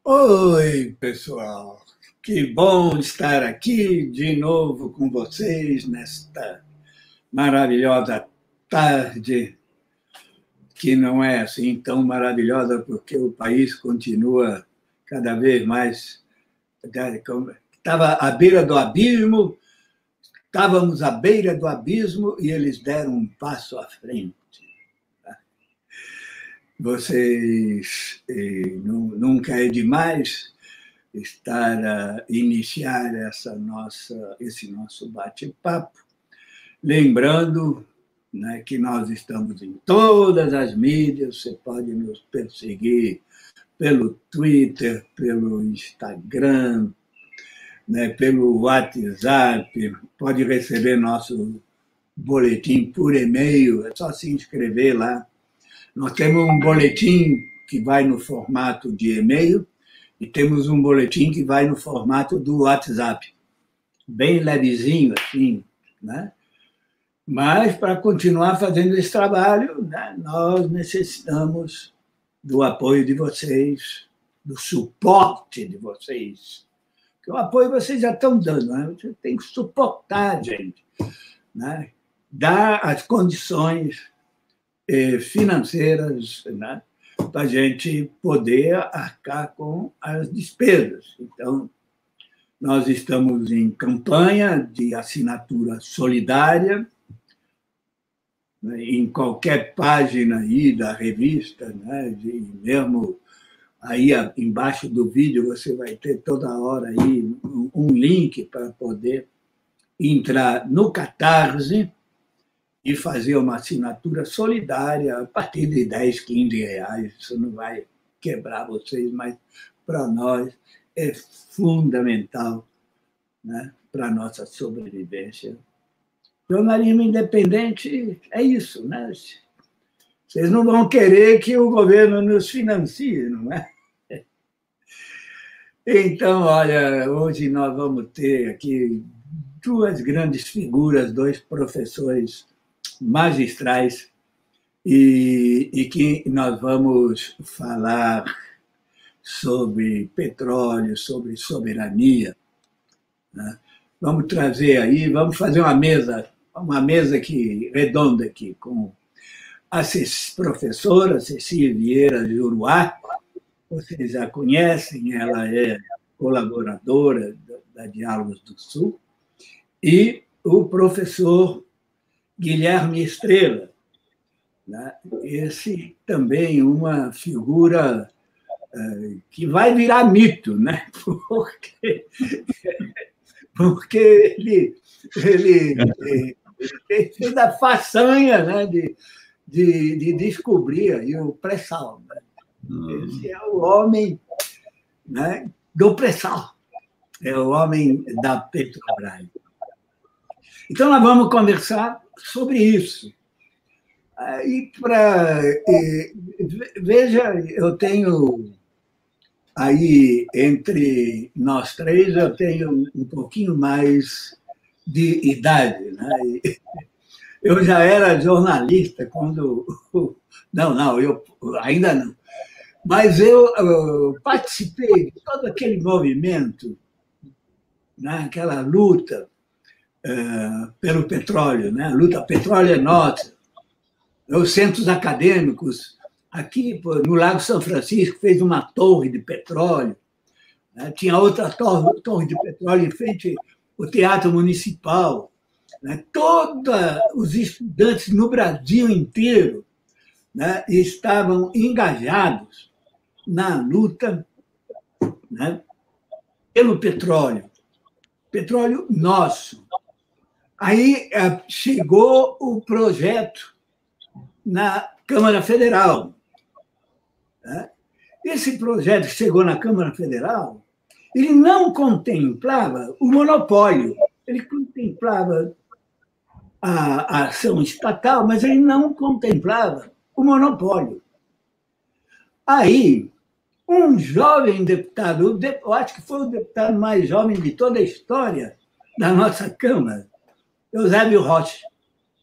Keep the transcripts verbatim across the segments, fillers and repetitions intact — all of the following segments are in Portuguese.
Oi, pessoal. Que bom estar aqui de novo com vocês nesta maravilhosa tarde, que não é assim tão maravilhosa porque o país continua cada vez mais... Estava à beira do abismo, estávamos à beira do abismo e eles deram um passo à frente. Vocês, nunca é demais estar a iniciar essa nossa, esse nosso bate-papo, lembrando, né, que nós estamos em todas as mídias, você pode nos perseguir pelo Twitter, pelo Instagram, né, pelo WhatsApp, pode receber nosso boletim por e-mail, é só se inscrever lá. Nós temos um boletim que vai no formato de e-mail e temos um boletim que vai no formato do WhatsApp, bem levezinho assim, né? Mas, para continuar fazendo esse trabalho, né, nós necessitamos do apoio de vocês, do suporte de vocês. Porque o apoio vocês já estão dando, né? Você tem que suportar a gente, né? Dar as condições financeiras, né, para a gente poder arcar com as despesas. Então, nós estamos em campanha de assinatura solidária, né, em qualquer página aí da revista, né, de, mesmo aí embaixo do vídeo você vai ter toda hora aí um, um link para poder entrar no Catarse e fazer uma assinatura solidária a partir de dez, quinze reais. Isso não vai quebrar vocês, mas para nós é fundamental, né, para a nossa sobrevivência. Jornalismo independente é isso, né? Vocês não vão querer que o governo nos financie, não é? Então, olha, hoje nós vamos ter aqui duas grandes figuras, dois professores magistrais, e, e que nós vamos falar sobre petróleo, sobre soberania, né? Vamos trazer aí, vamos fazer uma mesa, uma mesa aqui, redonda aqui, com a professora Cecília Vieira de Uruá, vocês já conhecem, ela é colaboradora da Diálogos do Sul, e o professor Guilherme Estrela, né? Esse também uma figura uh, que vai virar mito, né? Porque, porque ele, ele, ele fez a façanha, né, de, de, de descobrir aí o pré-sal, né? Esse é o homem, né, do pré-sal, é o homem da Petrobras. Então, nós vamos conversar sobre isso. E para veja, eu tenho aí, entre nós três, eu tenho um pouquinho mais de idade, né? Eu já era jornalista quando... Não, não, eu ainda não. Mas eu, eu participei de todo aquele movimento, né? Aquela luta Uh, pelo petróleo, né? A luta petróleo é nossa. Os centros acadêmicos, aqui no Lago São Francisco, fez uma torre de petróleo, né? Tinha outra torre, torre de petróleo em frente ao Teatro Municipal, né? Todos os estudantes no Brasil inteiro, né, estavam engajados na luta, né, pelo petróleo, petróleo nosso. Aí chegou o projeto na Câmara Federal. Esse projeto que chegou na Câmara Federal, ele não contemplava o monopólio, ele contemplava a ação estatal, mas ele não contemplava o monopólio. Aí, um jovem deputado, eu acho que foi o deputado mais jovem de toda a história da nossa Câmara, Eusébio Rocha,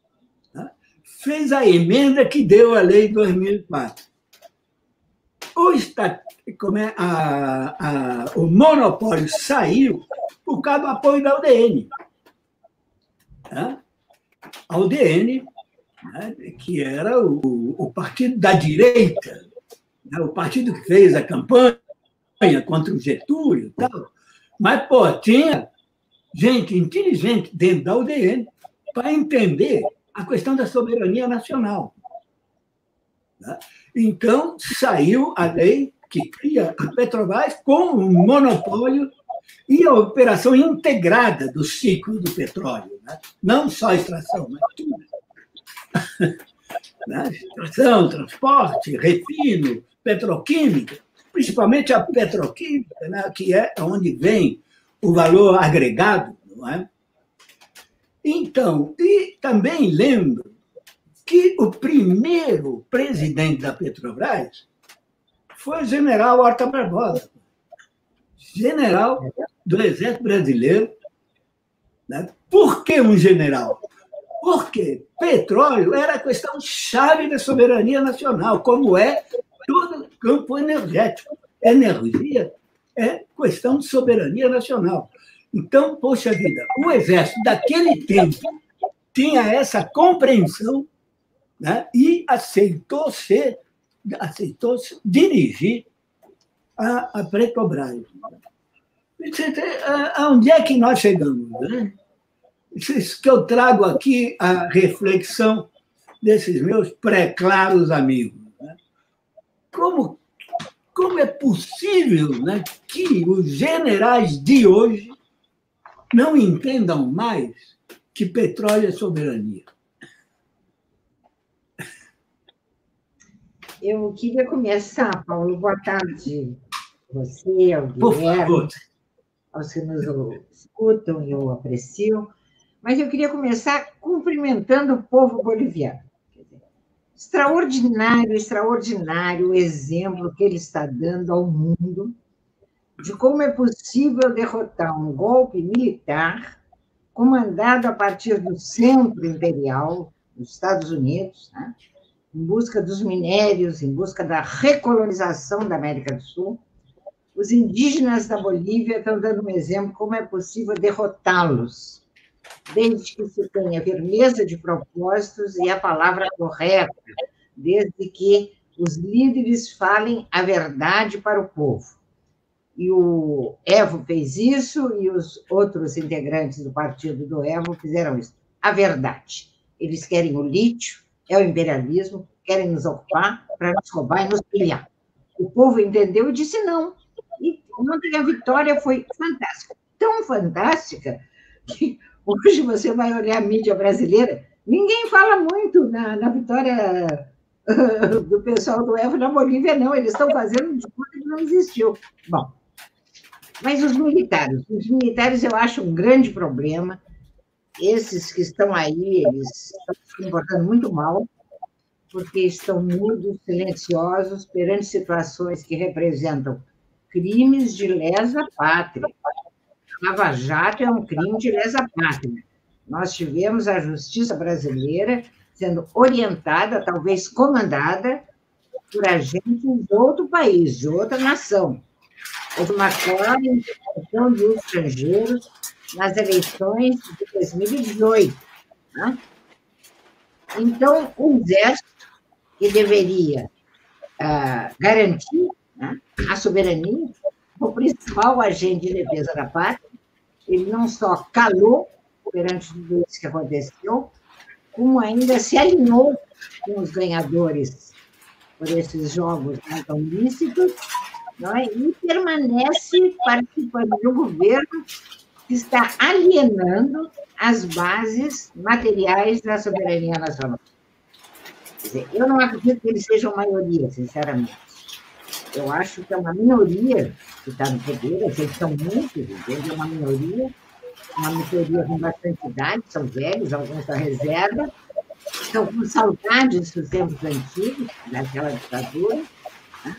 fez a emenda que deu a lei de dois mil e quatro. O está, como é, a, a, o monopólio saiu por causa do apoio da U D N. Né? A U D N, né, que era o, o partido da direita, né, o partido que fez a campanha contra o Getúlio e tal, mas, pô, tinha gente inteligente dentro da U D N para entender a questão da soberania nacional. Né? Então, saiu a lei que cria a Petrobras com um monopólio e a operação integrada do ciclo do petróleo. Né? Não só a extração, mas tudo. Né? Extração, transporte, refino, petroquímica, principalmente a petroquímica, né? Que é onde vem o valor agregado. Não é? Então, e também lembro que o primeiro presidente da Petrobras foi o general Horta Barbosa, general do Exército Brasileiro. Né? Por que um general? Porque petróleo era a questão chave da soberania nacional, como é todo o campo energético. Energia é questão de soberania nacional. Então, poxa vida, o Exército daquele tempo tinha essa compreensão, né, e aceitou ser, aceitou dirigir a, a Petrobras. Onde é que nós chegamos? Né? Isso que eu trago aqui a reflexão desses meus pré-claros amigos. Né? Como, como é possível, né, que os generais de hoje não entendam mais que petróleo é soberania? Eu queria começar, Paulo, boa tarde a você, ao Guilherme, aos que nos escutam e eu aprecio, mas eu queria começar cumprimentando o povo boliviano. Extraordinário, extraordinário o exemplo que ele está dando ao mundo de como é possível derrotar um golpe militar comandado a partir do centro imperial dos Estados Unidos, né? Em busca dos minérios, em busca da recolonização da América do Sul. Os indígenas da Bolívia estão dando um exemplo de como é possível derrotá-los, desde que se tenha firmeza de propósitos e a palavra correta, desde que os líderes falem a verdade para o povo. E o Evo fez isso, e os outros integrantes do partido do Evo fizeram isso. A verdade. Eles querem o lítio, é o imperialismo, querem nos ocupar para nos roubar e nos pilhar. O povo entendeu e disse não. E ontem a vitória foi fantástica. Tão fantástica que hoje você vai olhar a mídia brasileira, ninguém fala muito na, na vitória uh, do pessoal do Evo na Bolívia, não. Eles estão fazendo de conta que não existiu. Bom, mas os militares, os militares eu acho um grande problema. Esses que estão aí, eles estão se comportando muito mal, porque estão mudos, silenciosos, perante situações que representam crimes de lesa pátria. A Lava Jato é um crime de lesa pátria. Nós tivemos a justiça brasileira sendo orientada, talvez comandada, por agentes de outro país, de outra nação. Houve uma clara intervenção de estrangeiros nas eleições de dois mil e dezoito. Né? Então, o Exército, que deveria uh, garantir, né, a soberania, o principal agente de defesa da pátria, ele não só calou perante tudo isso que aconteceu, como ainda se alinhou com os ganhadores por esses jogos não tão lícitos, não é? E permanece participando do governo que está alienando as bases materiais da soberania nacional. Quer dizer, eu não acredito que eles sejam maioria, sinceramente. Eu acho que é uma minoria que está no poder, eles são muitos, entende? É uma minoria, uma minoria com bastante idade, são velhos, alguns da reserva, estão com saudades dos tempos antigos, daquela ditadura, né?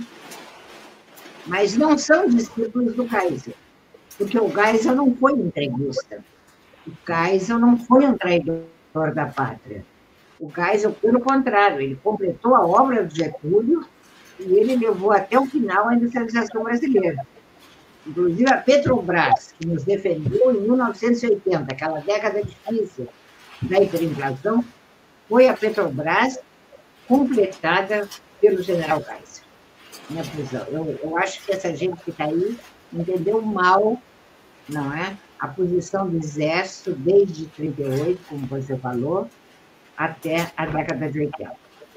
Mas não são discípulos do Geisel, porque o Geisel não foi entreguista, o Geisel não foi um traidor da pátria. O Geisel, pelo contrário, ele completou a obra do Getúlio e ele levou até o final a industrialização brasileira. Inclusive a Petrobras, que nos defendeu em mil novecentos e oitenta, aquela década difícil da hiperinflação, foi a Petrobras completada pelo general Kaiser. Minha visão. Eu, eu acho que essa gente que está aí entendeu mal, não é? A posição do Exército desde trinta e oito, como você falou, até a década de oitenta.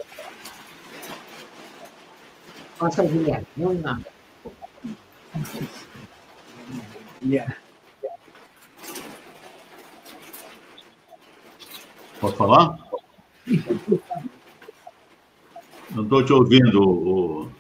Nossa, Guilherme, vamos lá. Yeah. Posso falar? Não estou te ouvindo. O...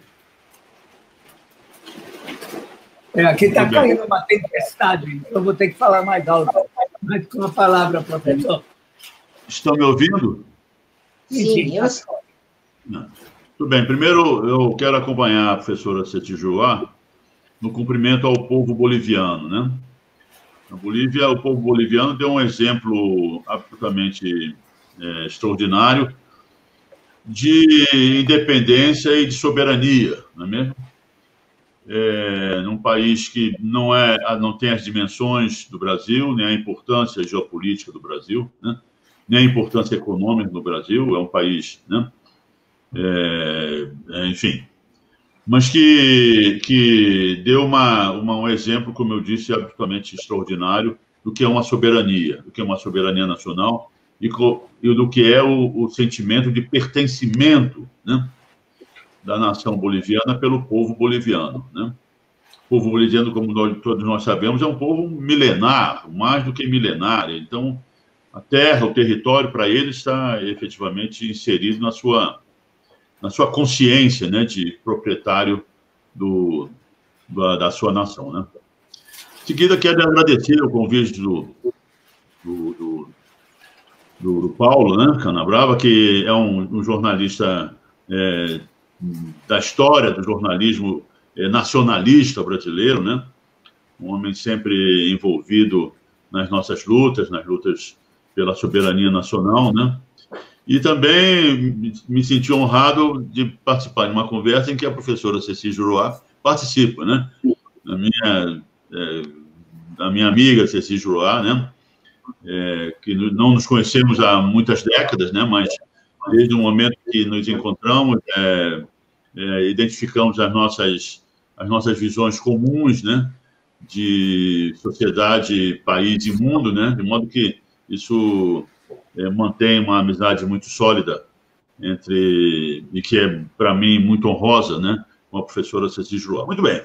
É, aqui está caindo uma tempestade, então eu vou ter que falar mais alto. Mas com a palavra, professor. Estão me ouvindo? Sim, eu sou. Tudo bem. Primeiro, eu quero acompanhar a professora Ceci Joá no cumprimento ao povo boliviano, né? Na Bolívia, o povo boliviano deu um exemplo absolutamente é, extraordinário de independência e de soberania, não é mesmo? É, num país que não, é, não tem as dimensões do Brasil, nem a importância geopolítica do Brasil, né? Nem a importância econômica do Brasil, é um país, né? É, é, enfim, mas que, que deu uma, uma, um exemplo, como eu disse, absolutamente extraordinário do que é uma soberania, do que é uma soberania nacional e, e do que é o, o sentimento de pertencimento, né, da nação boliviana pelo povo boliviano, né? O povo boliviano, como nós, todos nós sabemos, é um povo milenar, mais do que milenário. Então, a terra, o território, para ele, está efetivamente inserido na sua... na sua consciência, né, de proprietário do, da, da sua nação, né? Em seguida, quero agradecer o convite do, do, do, do, do Paulo, né, Canabrava, que é um, um jornalista é, da história do jornalismo é, nacionalista brasileiro, né? Um homem sempre envolvido nas nossas lutas, nas lutas pela soberania nacional, né? E também me senti honrado de participar de uma conversa em que a professora Ceci Juruá participa, né? A minha, é, a minha amiga Ceci Juruá, né? É, que não nos conhecemos há muitas décadas, né? Mas desde o momento que nos encontramos, é, é, identificamos as nossas, as nossas visões comuns, né? De sociedade, país e mundo, né? De modo que isso... É, mantém uma amizade muito sólida entre, e que é, para mim, muito honrosa, né, com a professora Ceci Juruá. Muito bem.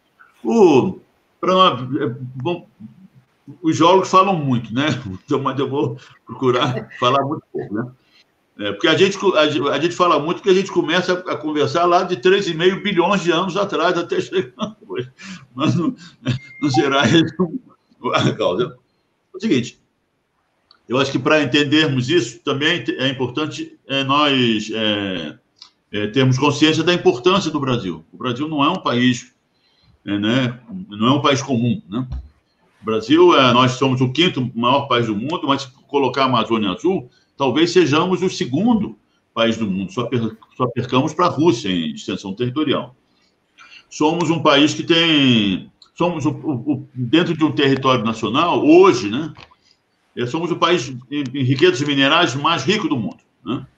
O, pra nós, é, bom, os geólogos falam muito, né, mas eu vou procurar falar muito pouco, né? É, porque a gente, a, a gente fala muito porque a gente começa a conversar lá de três vírgula cinco bilhões de anos atrás, até chegando hoje. Mas não, não será a causa. É o seguinte... Eu acho que para entendermos isso, também é importante é, nós é, é, termos consciência da importância do Brasil. O Brasil não é um país, é, né, não é um país comum, né? O Brasil, é, nós somos o quinto maior país do mundo, mas se colocar a Amazônia Azul, talvez sejamos o segundo país do mundo, só, per, só percamos para a Rússia em extensão territorial. Somos um país que tem... Somos, o, o, dentro de um território nacional, hoje, né? Somos o país em riquezas minerais mais rico do mundo, né?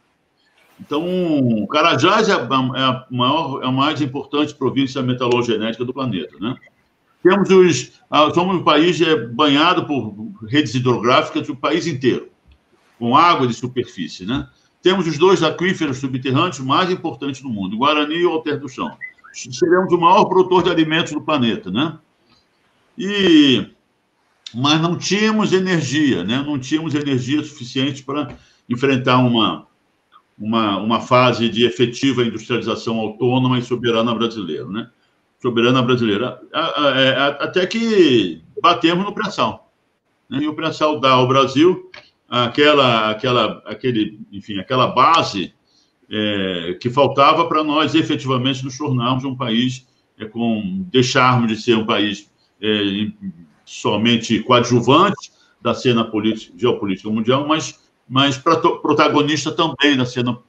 Então, Carajás é a, maior, é a mais importante província metallogenética do planeta, né? Temos os, somos um país banhado por redes hidrográficas do país inteiro, com água de superfície, né? Temos os dois aquíferos subterrâneos mais importantes do mundo, o Guarani e o Alter do Chão. Seremos o maior produtor de alimentos do planeta, né? E... mas não tínhamos energia, né? Não tínhamos energia suficiente para enfrentar uma, uma, uma fase de efetiva industrialização autônoma e soberana brasileira, né? Soberana brasileira. Até que batemos no pré-sal, né? E o pré-sal dá ao Brasil aquela, aquela, aquele, enfim, aquela base é, que faltava para nós efetivamente nos tornarmos um país, é, com deixarmos de ser um país é, somente coadjuvante da cena política, geopolítica mundial, mas, mas protagonista também da cena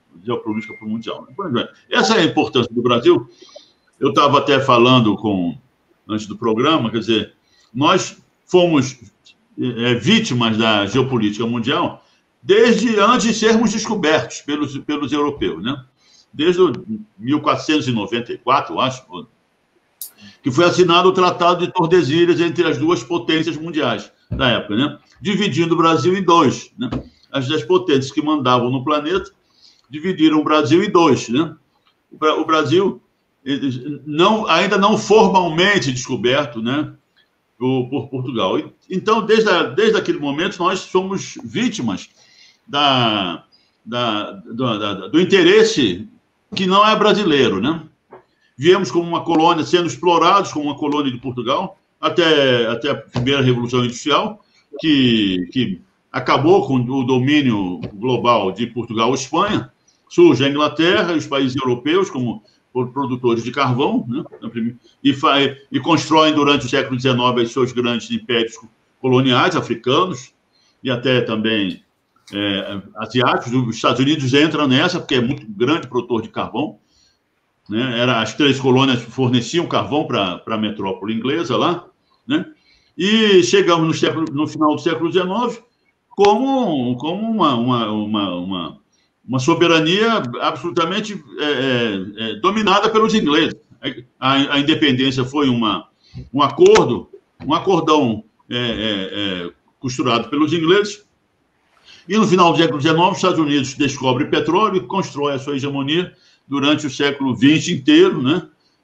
geopolítica para o mundial. Essa é a importância do Brasil. Eu estava até falando com, antes do programa, quer dizer, nós fomos é, vítimas da geopolítica mundial desde antes de sermos descobertos pelos, pelos europeus, né? Desde mil quatrocentos e noventa e quatro, eu acho, que foi assinado o Tratado de Tordesilhas entre as duas potências mundiais da época, né? Dividindo o Brasil em dois, né? As dez potências que mandavam no planeta dividiram o Brasil em dois, né? O Brasil não, ainda não formalmente descoberto, né, por, por Portugal. Então, desde, a, desde aquele momento, nós somos vítimas da, da, da, da, do interesse que não é brasileiro, né? Viemos como uma colônia, sendo explorados como uma colônia de Portugal, até, até a primeira Revolução Industrial, que, que acabou com o domínio global de Portugal e Espanha. Surge a Inglaterra e os países europeus como produtores de carvão, né? e, e constroem durante o século dezenove os seus grandes impérios coloniais africanos e até também é, asiáticos. Os Estados Unidos entram nessa, porque é muito grande produtor de carvão, né? Era, as três colônias forneciam carvão para a metrópole inglesa lá, né? E chegamos no, século, no final do século dezenove como, como uma, uma, uma, uma, uma soberania absolutamente é, é, dominada pelos ingleses. A, a independência foi uma, um acordo, um acordão é, é, é, costurado pelos ingleses, e no final do século dezenove os Estados Unidos descobrem petróleo e constrói a sua hegemonia durante o século vinte inteiro, né?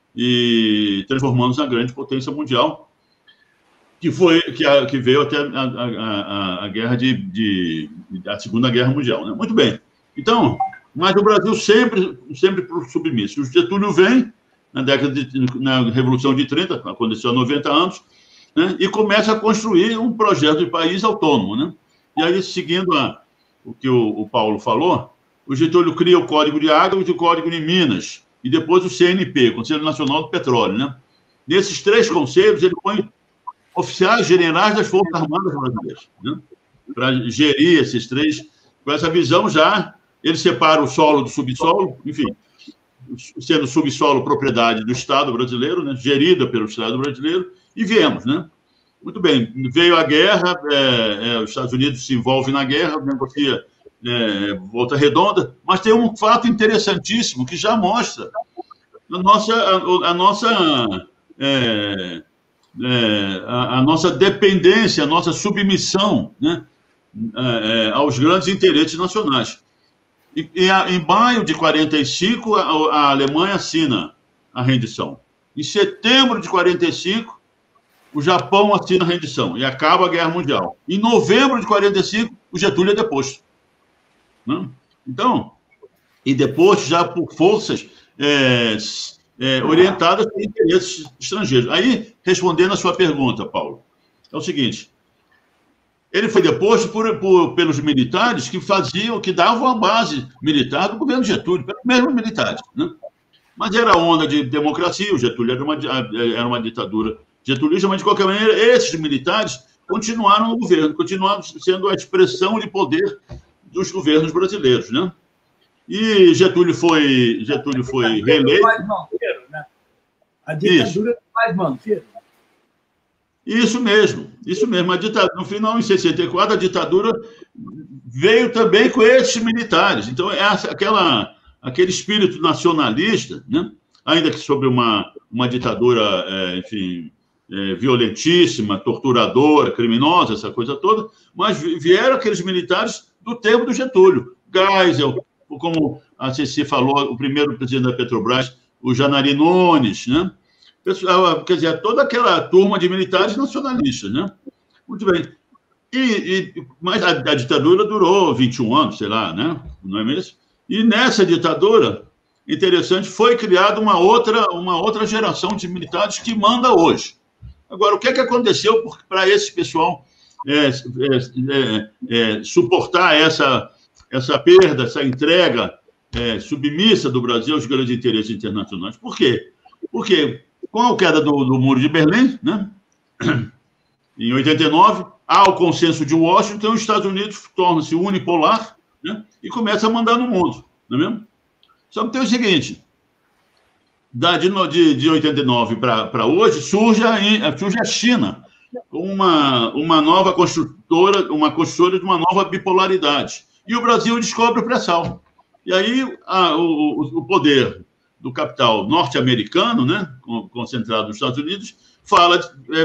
E transformando-se na grande potência mundial, que foi que, a, que veio até a, a, a, a guerra de, de a Segunda Guerra Mundial, né? Muito bem. Então, mas o Brasil sempre sempre submisso. O Getúlio vem na década de, na Revolução de trinta, aconteceu há noventa anos, né? E começa a construir um projeto de país autônomo, né? E aí, seguindo a, o que o, o Paulo falou, o Getúlio cria o Código de Águas e o Código de Minas, e depois o C N P, Conselho Nacional do Petróleo, né? Nesses três conselhos, ele põe oficiais generais das Forças Armadas Brasileiras, né? Para gerir esses três, com essa visão já, ele separa o solo do subsolo, enfim, sendo o subsolo propriedade do Estado brasileiro, né? Gerida pelo Estado brasileiro, e viemos, né? Muito bem, veio a guerra, é, é, os Estados Unidos se envolvem na guerra, negocia é, Volta Redonda, mas tem um fato interessantíssimo que já mostra a nossa, a, a nossa, é, é, a, a nossa dependência, a nossa submissão, né, é, aos grandes interesses nacionais. E, e a, em maio de quarenta e cinco, a, a Alemanha assina a rendição. Em setembro de quarenta e cinco, o Japão assina a rendição e acaba a Guerra Mundial. Em novembro de quarenta e cinco, o Getúlio é deposto. Né? Então, e depois já por forças é, é, orientadas por interesses estrangeiros. Aí, respondendo a sua pergunta, Paulo, é o seguinte: ele foi deposto por, por, pelos militares que faziam, que davam a base militar do governo Getúlio, pelos mesmos militares, né? Mas era onda de democracia, o Getúlio era uma, era uma ditadura getulista, mas, de qualquer maneira, esses militares continuaram no governo, continuaram sendo a expressão de poder dos governos brasileiros, né? E Getúlio foi, Getúlio foi reeleito. Né? A ditadura do Paz Monteiro. Isso mesmo, isso mesmo. A ditadura, no final, em sessenta e quatro, a ditadura veio também com esses militares. Então, é aquela, aquele espírito nacionalista, né? Ainda que sobre uma, uma ditadura, é, enfim, é, violentíssima, torturadora, criminosa, essa coisa toda, mas vieram aqueles militares do tempo do Getúlio. Geisel, como a Ceci falou, o primeiro presidente da Petrobras, o Janari Nunes, né? Quer dizer, toda aquela turma de militares nacionalistas, né? Muito bem. E, e, mas a, a ditadura durou vinte e um anos, sei lá, né? Não é mesmo? E nessa ditadura, interessante, foi criada uma outra, uma outra geração de militares que manda hoje. Agora, o que é que aconteceu para esse pessoal é, é, é, suportar essa, essa perda, essa entrega é, submissa do Brasil aos grandes interesses internacionais? Por quê? Porque com a queda do, do Muro de Berlim, né, em oitenta e nove, há o consenso de Washington, os Estados Unidos tornam-se unipolar, né, e começa a mandar no mundo. não é mesmo? Só que tem o seguinte, da, de, de, de oitenta e nove para hoje, surge a, surge a China, uma, uma nova construtora, uma construtora de uma nova bipolaridade. E o Brasil descobre o pré-sal. E aí a, o, o poder do capital norte-americano, né, concentrado nos Estados Unidos, fala,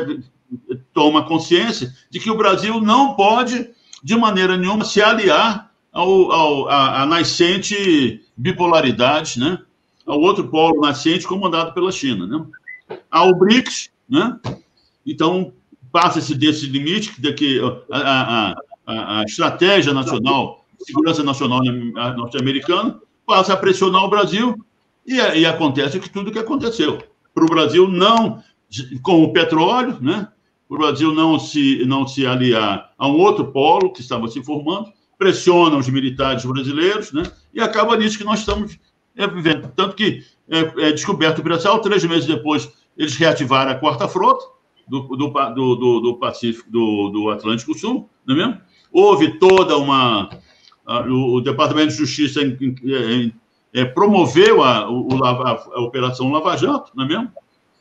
é, toma consciência de que o Brasil não pode, de maneira nenhuma, se aliar ao, ao, à, à nascente bipolaridade, né, ao outro polo nascente comandado pela China. Né? Ao BRICS, né? Então, passa-se desse limite, de que a, a, a estratégia nacional, segurança nacional norte-americana, passa a pressionar o Brasil e, e acontece que tudo o que aconteceu. Para o Brasil não, com o petróleo, né? Para o Brasil não se, não se aliar a um outro polo que estava se formando, pressiona os militares brasileiros, né? E acaba nisso que nós estamos é, vivendo. Tanto que é, é descoberto o pré-sal, três meses depois eles reativaram a quarta frota do, do, do, do Pacífico, do, do Atlântico Sul, não é mesmo? Houve toda uma... A, o, o Departamento de Justiça em, em, em, é, promoveu a, o, a, a Operação Lava Jato, não é mesmo?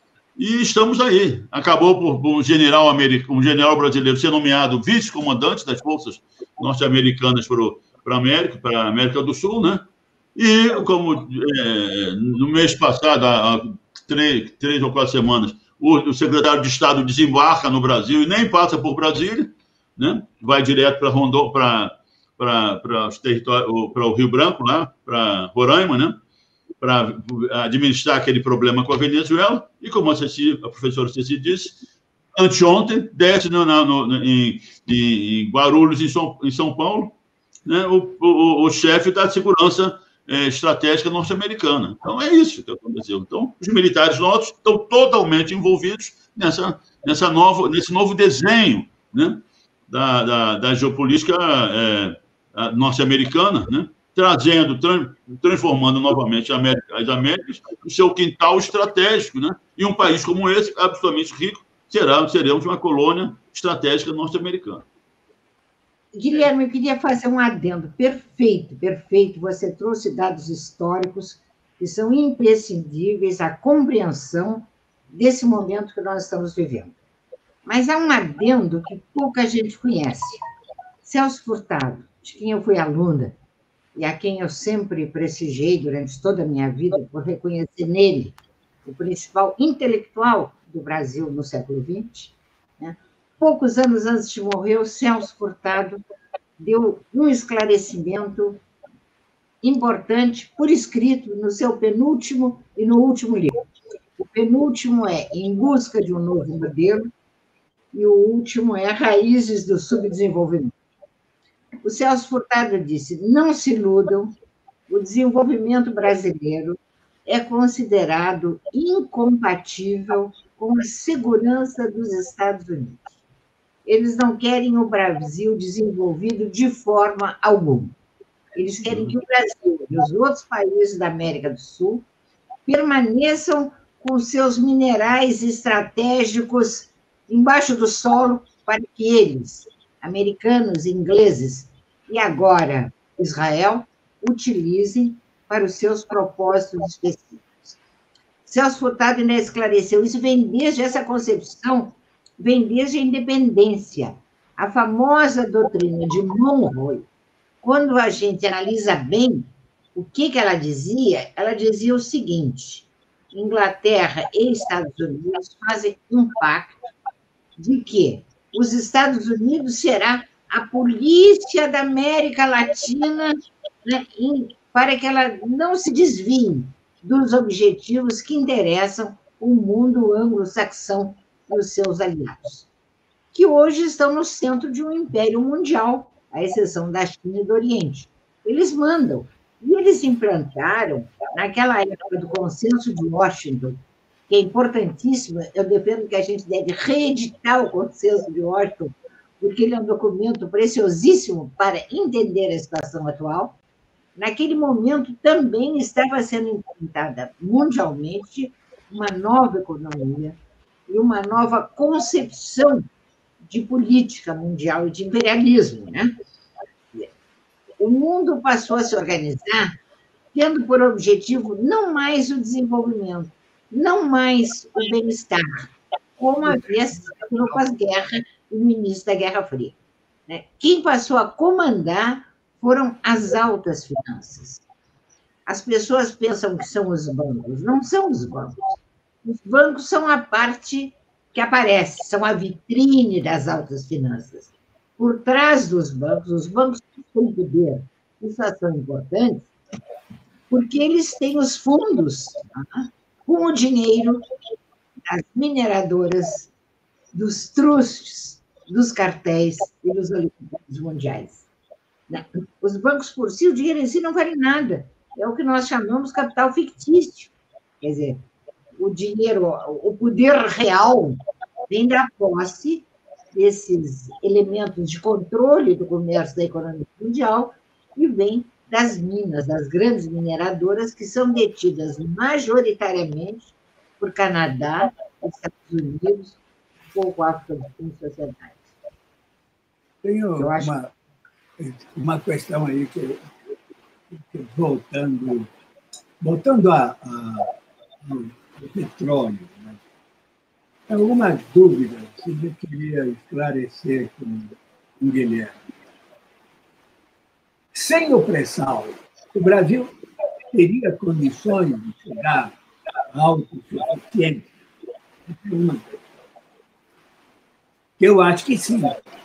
E estamos aí. Acabou por, por um, general americano, um general brasileiro ser nomeado vice-comandante das forças norte-americanas para a América, para a América do Sul, né? E, como é, no mês passado, há, há três, três ou quatro semanas, o, o secretário de Estado desembarca no Brasil e nem passa por Brasília, né? Vai direto para Rondônia, para o Rio Branco, lá, para Roraima, né? Para administrar aquele problema com a Venezuela, e como a, Ceci, a professora Ceci disse, anteontem, desce no, no, no, em, em Guarulhos, em São, em São Paulo, né, o, o, o chefe da segurança é, estratégica norte-americana. Então, é isso que aconteceu. Então, os militares nossos estão totalmente envolvidos nessa, nessa nova, nesse novo desenho, né, da, da, da geopolítica é, norte-americana, né, trazendo, transformando novamente as Américas no seu quintal estratégico, né? E um país como esse, absolutamente rico, será, seremos uma colônia estratégica norte-americana. Guilherme, eu queria fazer um adendo. Perfeito, perfeito. Você trouxe dados históricos que são imprescindíveis à compreensão desse momento que nós estamos vivendo. Mas há um adendo que pouca gente conhece. Celso Furtado, de quem eu fui aluna, e a quem eu sempre prestigiei durante toda a minha vida, por reconhecer nele o principal intelectual do Brasil no século vinte, né? Poucos anos antes de morrer, o Celso Furtado deu um esclarecimento importante, por escrito, no seu penúltimo e no último livro. O penúltimo é Em Busca de um Novo Modelo, e o último é Raízes do Subdesenvolvimento. O Celso Furtado disse, não se iludam, o desenvolvimento brasileiro é considerado incompatível com a segurança dos Estados Unidos. Eles não querem o Brasil desenvolvido de forma alguma. Eles querem que o Brasil e os outros países da América do Sul permaneçam com seus minerais estratégicos embaixo do solo para que eles, americanos e ingleses, e agora Israel, utilizem para os seus propósitos específicos. Celso Furtado ainda esclareceu, isso vem desde essa concepção, vem desde a independência. A famosa doutrina de Monroe, quando a gente analisa bem o que, que ela dizia, ela dizia o seguinte, Inglaterra e Estados Unidos fazem um pacto de que os Estados Unidos será a polícia da América Latina, né, em, para que ela não se desvie dos objetivos que interessam o mundo anglo-saxão e os seus aliados, que hoje estão no centro de um império mundial, à exceção da China e do Oriente. Eles mandam. E eles implantaram, naquela época do Consenso de Washington, que é importantíssimo, eu defendo que a gente deve reeditar o Consenso de Washington, porque ele é um documento preciosíssimo para entender a situação atual. Naquele momento, também estava sendo implantada mundialmente uma nova economia e uma nova concepção de política mundial e de imperialismo, né? O mundo passou a se organizar tendo por objetivo não mais o desenvolvimento, não mais o bem-estar, como havia sido no pós-guerra e no início da Guerra Fria. Quem passou a comandar foram as altas finanças. As pessoas pensam que são os bancos. Não são os bancos. Os bancos são a parte que aparece, são a vitrine das altas finanças. Por trás dos bancos, os bancos têm poder. Isso são importantes, porque eles têm os fundos, tá? Com o dinheiro das mineradoras, dos trusts, dos cartéis e dos oligarcas mundiais. Os bancos por si, o dinheiro em si não vale nada. É o que nós chamamos de capital fictício. Quer dizer, o dinheiro, o poder real vem da posse desses elementos de controle do comércio da economia mundial e vem das minas, das grandes mineradoras, que são detidas majoritariamente por Canadá, Estados Unidos, um pouco África do Sul e sociedades. Tenho uma, acho... uma questão aí que, que voltando, voltando a, a, ao petróleo, né? Algumas dúvidas que eu queria esclarecer com o Guilherme. Sem o pré-sal, o Brasil teria condições de chegar autossuficiente? Eu acho que sim.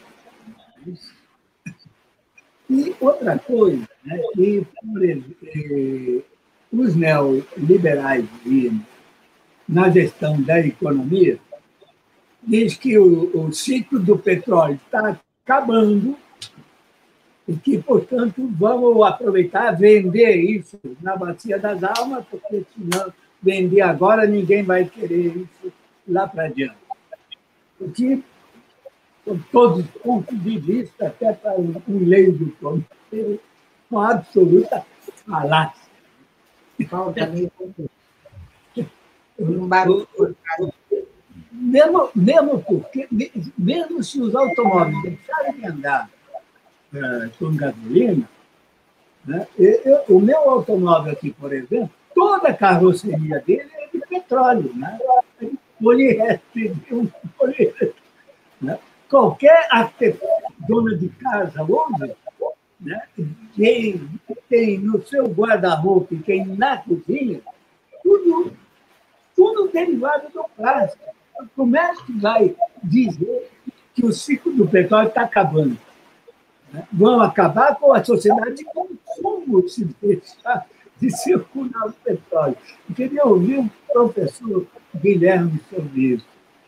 E outra coisa, né, que por exemplo, os neoliberais na gestão da economia diz que o, o ciclo do petróleo está acabando e que, portanto, vamos aproveitar vender isso na Bacia das Almas, porque, senão, vender agora, ninguém vai querer isso lá para diante. Porque, com todos os pontos de vista, até para um leigo como eu, uma absoluta falácia. Falta meio um barulho. Mesmo, mesmo porque, mesmo se os automóveis deixarem de andar uh, com gasolina, né, eu, o meu automóvel aqui, por exemplo, toda a carroceria dele é de petróleo, né? Poliéster, um poliéster, né? Qualquer dona de casa hoje, né, quem tem no seu guarda-roupa e quem na cozinha, tudo, tudo derivado do plástico. Como é que vai dizer que o ciclo do petróleo está acabando? Né? Vão acabar com a sociedade de consumo se deixar de circular o petróleo. Eu queria ouvir o professor Guilherme sobre isso.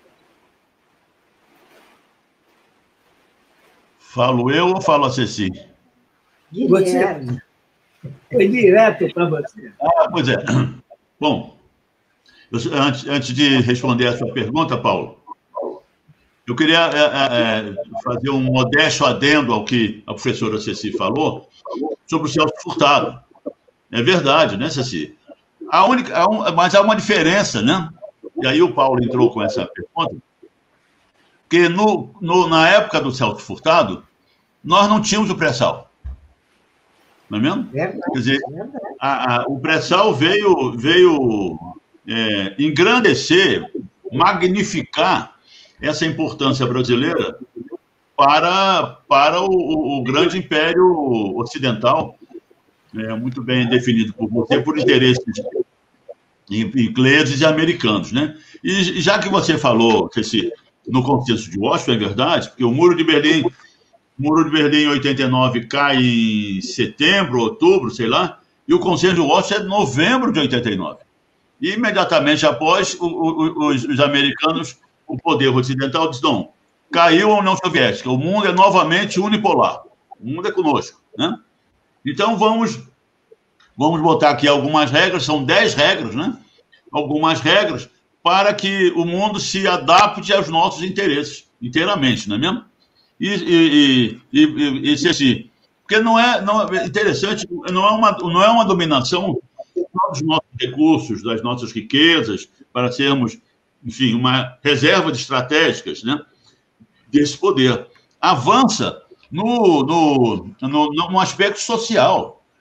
Falo eu ou falo a Ceci? Guilherme. Foi direto para você. Ah, pois é. Bom, eu, antes, antes de responder a sua pergunta, Paulo, eu queria é, é, fazer um modesto adendo ao que a professora Ceci falou sobre o Celso Furtado. É verdade, né, Ceci? A única, há um, mas há uma diferença, né? E aí o Paulo entrou com essa pergunta, porque no, no, na época do Celso Furtado, nós não tínhamos o pré-sal. Não é mesmo? É verdade, quer dizer, é a, a, o pré-sal veio, veio é, engrandecer, magnificar essa importância brasileira para, para o, o grande império ocidental, é, muito bem definido por você, por interesses ingleses e americanos, né? E já que você falou, Ceci, no consenso de Washington, é verdade, porque o Muro de Berlim, o Muro de Berlim em oitenta e nove cai em setembro, outubro, sei lá, e o consenso de Washington é de novembro de oitenta e nove. E imediatamente após, o, o, os, os americanos, o poder ocidental diz, não, caiu a União Soviética, o mundo é novamente unipolar, o mundo é conosco, né? Então, vamos, vamos botar aqui algumas regras, são dez regras, né? Algumas regras para que o mundo se adapte aos nossos interesses, inteiramente, não é mesmo? E, e, e, e, e assim, porque não é, não é interessante, não é, uma, não é uma dominação dos nossos recursos, das nossas riquezas, para sermos, enfim, uma reserva de estratégicas, né, desse poder. Avança no, no, no, no aspecto social.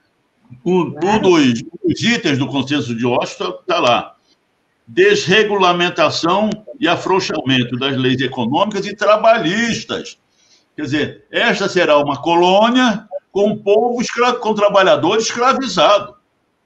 Um, claro. um, dos, um dos itens do consenso de Washington está lá. Desregulamentação e afrouxamento das leis econômicas e trabalhistas. Quer dizer, esta será uma colônia com um povo, escra... com trabalhador escravizado.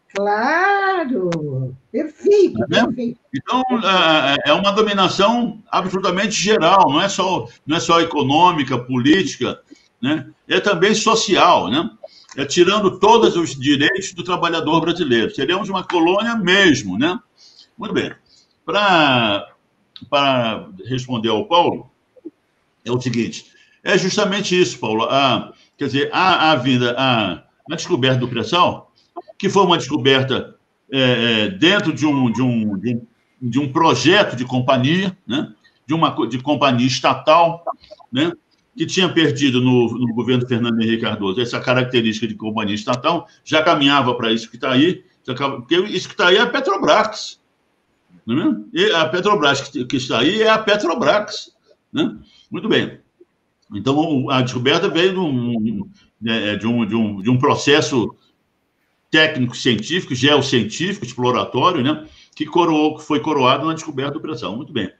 Claro! Perfeito, é perfeito. Então, é uma dominação absolutamente geral, não é só, não é só econômica, política, né? É também social, né? É tirando todos os direitos do trabalhador brasileiro. Seríamos uma colônia mesmo, né? Muito bem. Para para responder ao Paulo, é o seguinte, é justamente isso, Paulo. A, quer dizer, a, a vinda, a, a descoberta do pré-sal, que foi uma descoberta é, é, dentro de um, de, um, de, um, de um projeto de companhia, né? de uma de companhia estatal, né? que tinha perdido no, no governo Fernando Henrique Cardoso essa característica de companhia estatal, já caminhava para isso que está aí, porque isso que está aí é a Petrobras. Não é? E a Petrobras que, que está aí é a Petrobras. Né? Muito bem. Então, a descoberta veio de um, de um, de um, de um processo técnico-científico, geocientífico, exploratório, né? que, coroou, que foi coroado na descoberta do pré-sal. Muito bem.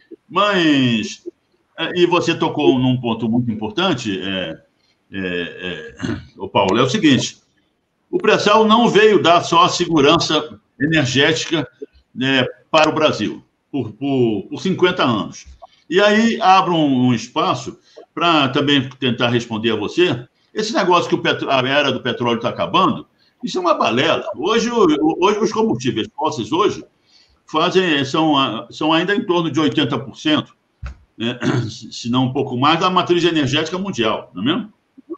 Mas... E você tocou num ponto muito importante, é, é, é, o Paulo, é o seguinte, o pré-sal não veio dar só a segurança energética né, para o Brasil, por, por, por cinquenta anos. E aí abro um, um espaço para também tentar responder a você, esse negócio que o petro, a era do petróleo está acabando, isso é uma balela. Hoje, hoje os combustíveis fósseis hoje fazem, são, são ainda em torno de oitenta por cento, né, se não um pouco mais, da matriz energética mundial, não é mesmo?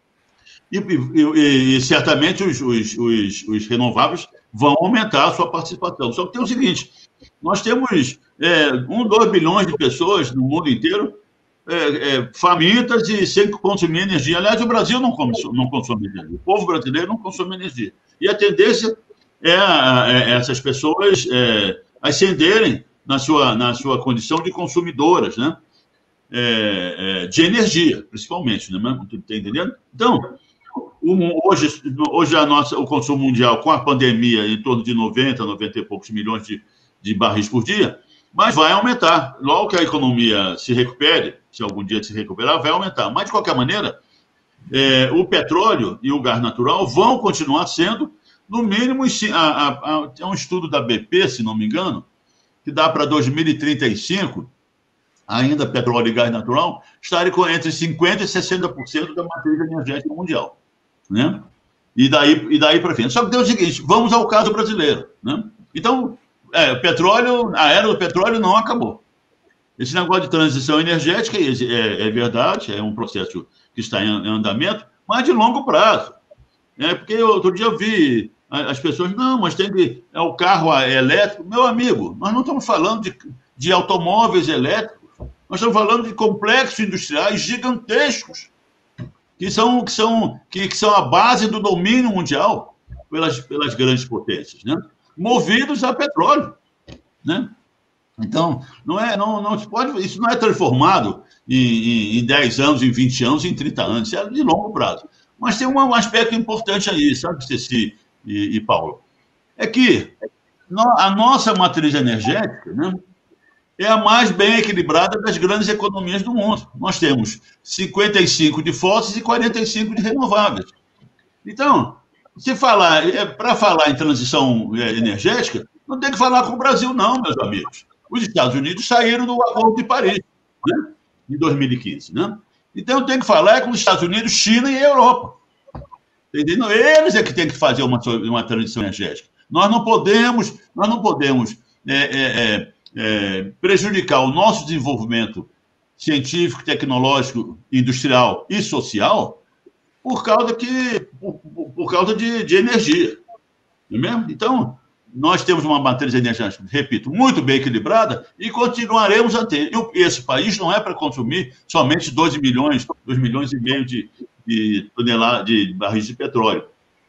E, e, e certamente os, os, os, os renováveis vão aumentar a sua participação. Só que tem o seguinte, nós temos é, um, dois bilhões de pessoas no mundo inteiro é, é, famintas e sem consumir energia. Aliás, o Brasil não consome, não consome energia, o povo brasileiro não consome energia. E a tendência é, é essas pessoas é, ascenderem na sua, na sua condição de consumidoras, né? É, é, de energia, principalmente, né? Está entendendo? Então, o, hoje, hoje a nossa, o consumo mundial, com a pandemia, em torno de noventa, noventa e poucos milhões de, de barris por dia, mas vai aumentar. Logo que a economia se recupere, se algum dia se recuperar, vai aumentar. Mas, de qualquer maneira, é, o petróleo e o gás natural vão continuar sendo, no mínimo, é um estudo da B P, se não me engano, que dá para dois mil e trinta e cinco, ainda petróleo e gás natural, estarem com entre cinquenta por cento e sessenta por cento da matriz energética mundial. Né? E daí, e daí para frente. Só que tem o seguinte, vamos ao caso brasileiro. Né? Então, é, petróleo, a era do petróleo não acabou. Esse negócio de transição energética é, é verdade, é um processo que está em, em andamento, mas de longo prazo. É, porque outro dia eu vi as pessoas, não, mas tem que, é o carro elétrico. Meu amigo, nós não estamos falando de, de automóveis elétricos, nós estamos falando de complexos industriais gigantescos, que são, que são, que, que são a base do domínio mundial pelas, pelas grandes potências, né? Movidos a petróleo. Né? Então, não é, não, não se pode, isso não é transformado em, em, em dez anos, em vinte anos, em trinta anos, isso é de longo prazo. Mas tem um, um aspecto importante aí, sabe, Ceci e, e Paulo? É que no, a nossa matriz energética, né, é a mais bem equilibrada das grandes economias do mundo. Nós temos cinquenta e cinco de fósseis e quarenta e cinco de renováveis. Então, se falar, é, para falar em transição energética, não tem que falar com o Brasil, não, meus amigos. Os Estados Unidos saíram do Acordo de Paris, né, em dois mil e quinze. Né? Então, tem que falar com os Estados Unidos, China e Europa. Entendeu? Eles é que têm que fazer uma, uma transição energética. Nós não podemos, nós não podemos é, é, é, É, prejudicar o nosso desenvolvimento científico, tecnológico, industrial e social por causa, que, por, por causa de, de energia. Não é mesmo? Então, nós temos uma matriz energética, repito, muito bem equilibrada e continuaremos a ter. E esse país não é para consumir somente doze milhões, dois milhões e meio de, de toneladas de barris de petróleo.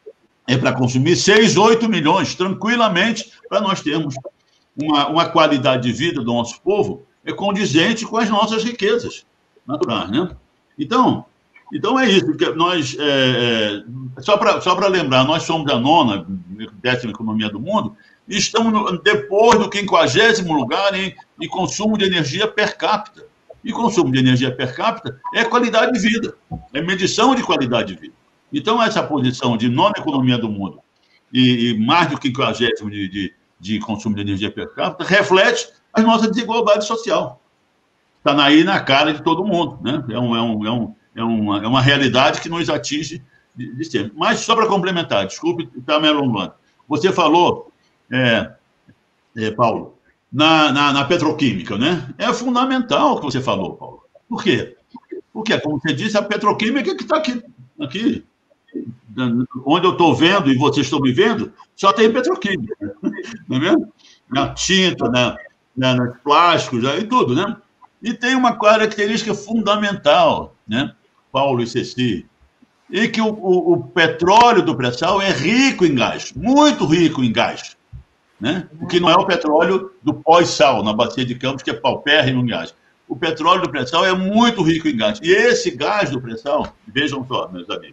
É para consumir seis, oito milhões, tranquilamente, para nós termos Uma, uma qualidade de vida do nosso povo é condizente com as nossas riquezas naturais, né? Então, Então, é isso. Que nós, é, é, só para só para lembrar, nós somos a nona, décima economia do mundo, e estamos no, depois do quinquagésimo lugar em, em consumo de energia per capita. E consumo de energia per capita é qualidade de vida, é medição de qualidade de vida. Então, essa posição de nona economia do mundo e, e mais do que quinquagésimo de, de, de consumo de energia per capita reflete a nossa desigualdade social. Está aí na cara de todo mundo, né? É, um, é, um, é, um, é, uma, é uma realidade que nos atinge de, de sempre. Mas, só para complementar, desculpe estar me alongando. Você falou, é, é, Paulo, na, na, na petroquímica, né? É fundamental o que você falou, Paulo. Por quê? Porque, como você disse, a petroquímica que está aqui, aqui, onde eu estou vendo e vocês estão me vendo, só tem petroquímica. Não é mesmo? Na tinta, na, na, nos plásticos, e tudo, né? E tem uma característica fundamental, né, Paulo e Ceci, e que o, o, o petróleo do pré-sal é rico em gás, muito rico em gás, né? O que não é o petróleo do pós-sal, na bacia de Campos, que é paupérrimo em gás. O petróleo do pré-sal é muito rico em gás. E esse gás do pré-sal, vejam só, meus amigos,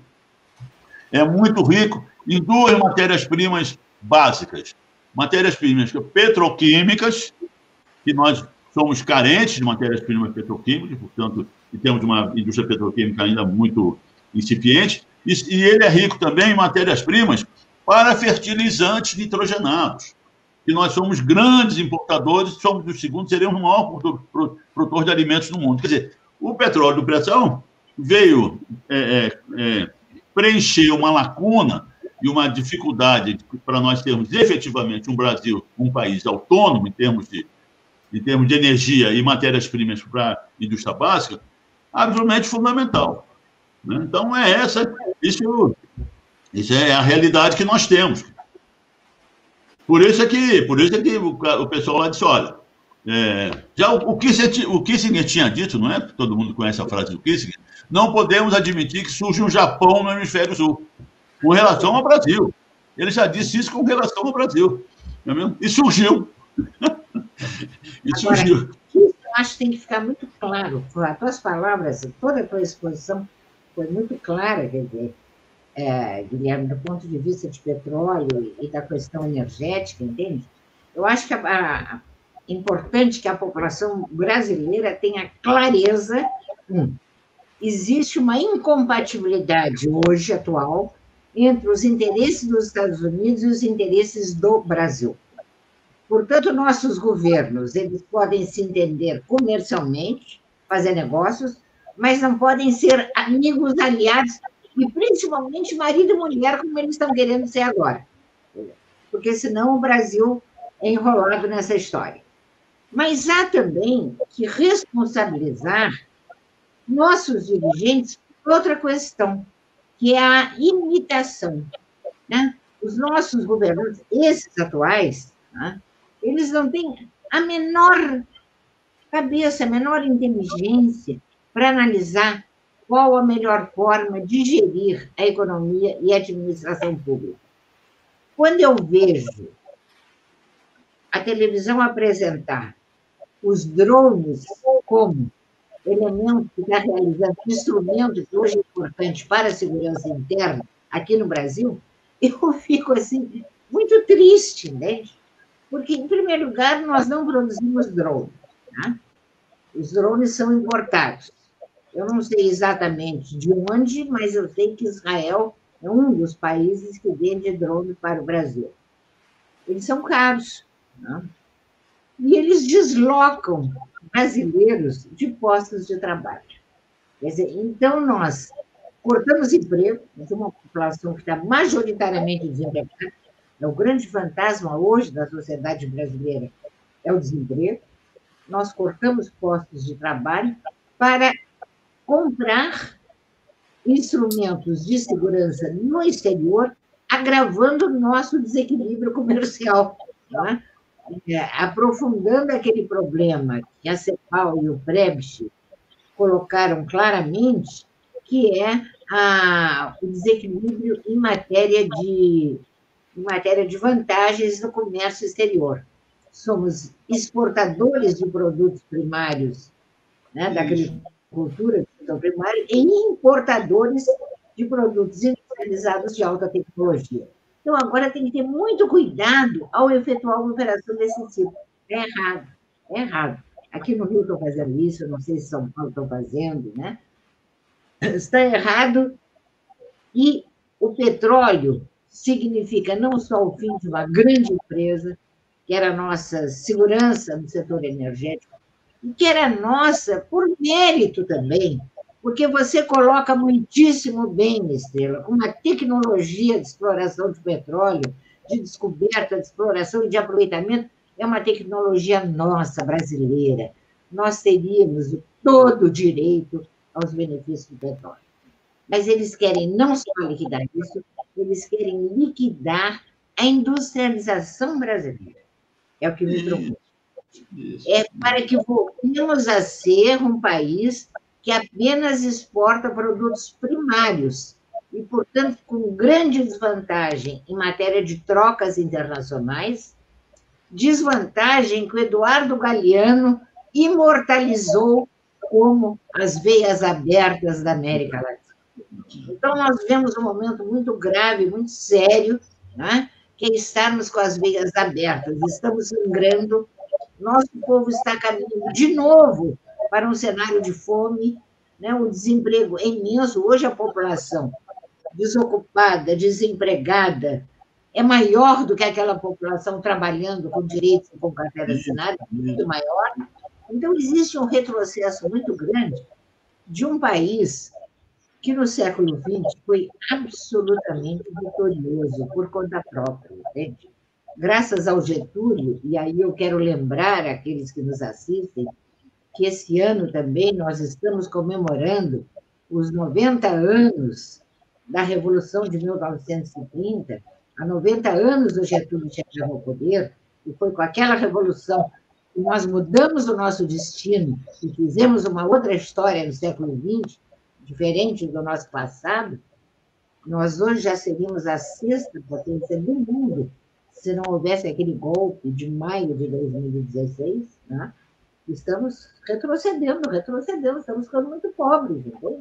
é muito rico em duas matérias-primas básicas. Matérias-primas petroquímicas, que nós somos carentes de matérias-primas petroquímicas, portanto, e temos uma indústria petroquímica ainda muito incipiente, e, e ele é rico também em matérias-primas para fertilizantes nitrogenados, que nós somos grandes importadores, somos o segundo, seremos o maior produtor, produtor de alimentos no mundo. Quer dizer, o petróleo do pré-sal veio é, é, preencher uma lacuna e uma dificuldade para nós termos efetivamente um Brasil, um país autônomo em termos de em termos de energia e matérias-primas para a indústria básica, absolutamente fundamental. Né? Então, é essa, isso, isso é a realidade que nós temos. Por isso é que, por isso é que o, o pessoal lá disse, olha, é, já o, o, Kissinger, o Kissinger tinha dito, não é? Todo mundo conhece a frase do Kissinger, não podemos admitir que surge um Japão no hemisfério sul, com relação ao Brasil. Ele já disse isso com relação ao Brasil. Não é mesmo? E surgiu. E surgiu. Agora, isso eu acho que tem que ficar muito claro. As tuas palavras, toda a tua exposição foi muito clara, quer dizer, é, Guilherme, do ponto de vista de petróleo e da questão energética, entende? Eu acho que é importante que a população brasileira tenha clareza. Hum, existe uma incompatibilidade hoje, atual, entre os interesses dos Estados Unidos e os interesses do Brasil. Portanto, nossos governos, eles podem se entender comercialmente, fazer negócios, mas não podem ser amigos, aliados, e principalmente marido e mulher, como eles estão querendo ser agora. Porque senão o Brasil é enrolado nessa história. Mas há também que responsabilizar nossos dirigentes por outra questão, que é a imitação. Né? Os nossos governantes, esses atuais, né? Eles não têm a menor cabeça, a menor inteligência para analisar qual a melhor forma de gerir a economia e a administração pública. Quando eu vejo a televisão apresentar os drones como elemento que está realizando instrumento que hoje é importante para a segurança interna aqui no Brasil, eu fico assim muito triste, né? Porque, em primeiro lugar, nós não produzimos drones. Né? Os drones são importados. Eu não sei exatamente de onde, mas eu sei que Israel é um dos países que vende drones para o Brasil. Eles são caros. Né? E eles deslocam brasileiros de postos de trabalho. Quer dizer, então, nós cortamos emprego, temos uma população que está majoritariamente desempregada. É o grande fantasma hoje da sociedade brasileira, é o desemprego. Nós cortamos postos de trabalho para comprar instrumentos de segurança no exterior, agravando o nosso desequilíbrio comercial, né? É, aprofundando aquele problema que a CEPAL e o PREBSH colocaram claramente, que é a, o desequilíbrio em matéria de em matéria de vantagens no comércio exterior. Somos exportadores de produtos primários, né, da agricultura, produção primária e importadores de produtos industrializados de alta tecnologia. Então, agora tem que ter muito cuidado ao efetuar uma operação desse tipo. É errado, é errado. Aqui no Rio estão fazendo isso, eu não sei se São Paulo estão fazendo, né? Está errado, e o petróleo significa não só o fim de uma grande empresa, que era a nossa segurança no setor energético, e que era nossa por mérito também, porque você coloca muitíssimo bem, Estrela, uma tecnologia de exploração de petróleo, de descoberta, de exploração e de aproveitamento, é uma tecnologia nossa, brasileira. Nós teríamos todo o direito aos benefícios do petróleo. Mas eles querem não só liquidar isso, eles querem liquidar a industrialização brasileira. É o que me preocupa. É para que voltemos a ser um país que apenas exporta produtos primários e, portanto, com grande desvantagem em matéria de trocas internacionais, desvantagem que o Eduardo Galeano imortalizou como as veias abertas da América Latina. Então, nós vivemos um momento muito grave, muito sério, né? Que é estarmos com as veias abertas, estamos sangrando, nosso povo está caminhando de novo para um cenário de fome, né? O desemprego é imenso. Hoje a população desocupada, desempregada, é maior do que aquela população trabalhando com direitos e com carteira assinada, muito maior. Então, existe um retrocesso muito grande de um país que, no século vinte, foi absolutamente vitorioso por conta própria, entende? Graças ao Getúlio, e aí eu quero lembrar aqueles que nos assistem, que esse ano também nós estamos comemorando os noventa anos da Revolução de mil novecentos e trinta, há noventa anos do Getúlio chegar ao poder, e foi com aquela revolução que nós mudamos o nosso destino e fizemos uma outra história no século vinte, diferente do nosso passado. Nós hoje já seríamos a sexta potência do mundo se não houvesse aquele golpe de maio de dois mil e dezesseis, né? Estamos retrocedendo, retrocedendo, estamos ficando muito pobres, entende?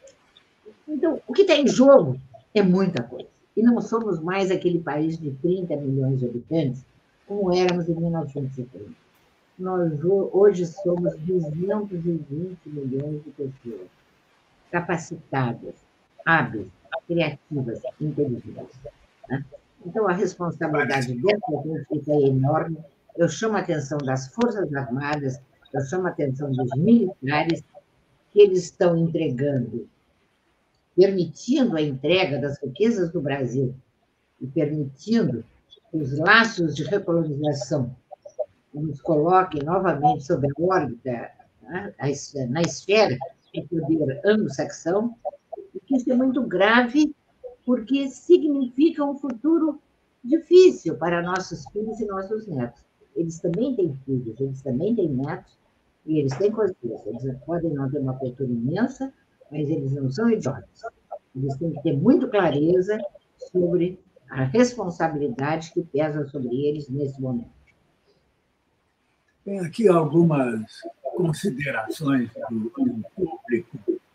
Então, o que está em jogo é muita coisa. E não somos mais aquele país de trinta milhões de habitantes, como éramos em mil novecentos e trinta. Nós hoje somos duzentos e vinte milhões de pessoas capacitadas, hábeis, criativas, inteligentes, né? Então, a responsabilidade dessa gente é enorme. Eu chamo a atenção das Forças Armadas, eu chamo a atenção dos militares, que eles estão entregando, permitindo a entrega das riquezas do Brasil e permitindo que os laços de recolonização nos coloquem novamente sob a órbita, né, na esfera do poder anglo-saxão, e que isso é muito grave, porque significa um futuro difícil para nossos filhos e nossos netos. Eles também têm filhos, eles também têm netos, e eles têm coisas. Eles podem não ter uma cultura imensa, mas eles não são idiotas. Eles têm que ter muito clareza sobre a responsabilidade que pesa sobre eles nesse momento. Tem aqui algumas considerações do, do público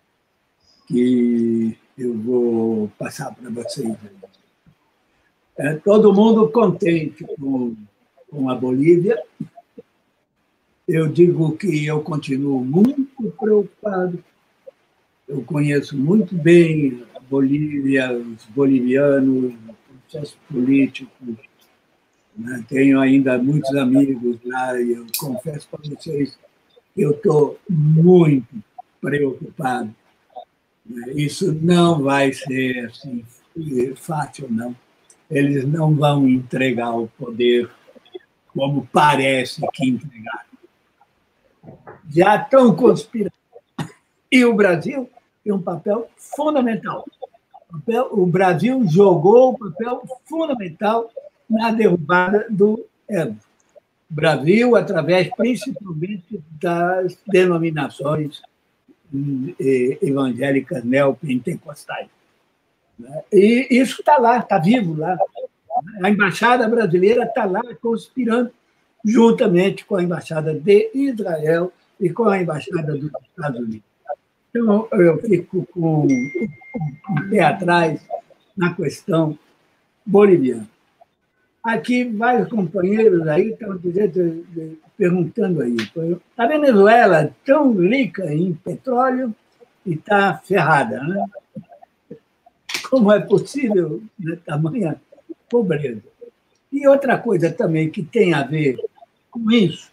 que eu vou passar para vocês. É, todo mundo contente com, com a Bolívia. Eu digo que eu continuo muito preocupado. Eu conheço muito bem a Bolívia, os bolivianos, o processo político. Né? Tenho ainda muitos amigos lá e eu confesso para vocês que eu estou muito preocupado. Isso não vai ser assim, fácil, não. Eles não vão entregar o poder como parece que entregaram. Já estão conspirando. E o Brasil tem um papel fundamental. O Brasil jogou um papel fundamental na derrubada do Evo. O Brasil, através principalmente das denominações evangélicas neopentecostais. E isso está lá, está vivo lá. A embaixada brasileira está lá conspirando juntamente com a embaixada de Israel e com a embaixada dos Estados Unidos. Então, eu fico com o pé atrás na questão boliviana. Aqui, vários companheiros aí estão dizendo, perguntando aí. A Venezuela é tão rica em petróleo e está ferrada, né? Como é possível, né, tamanha pobreza? E outra coisa também que tem a ver com isso,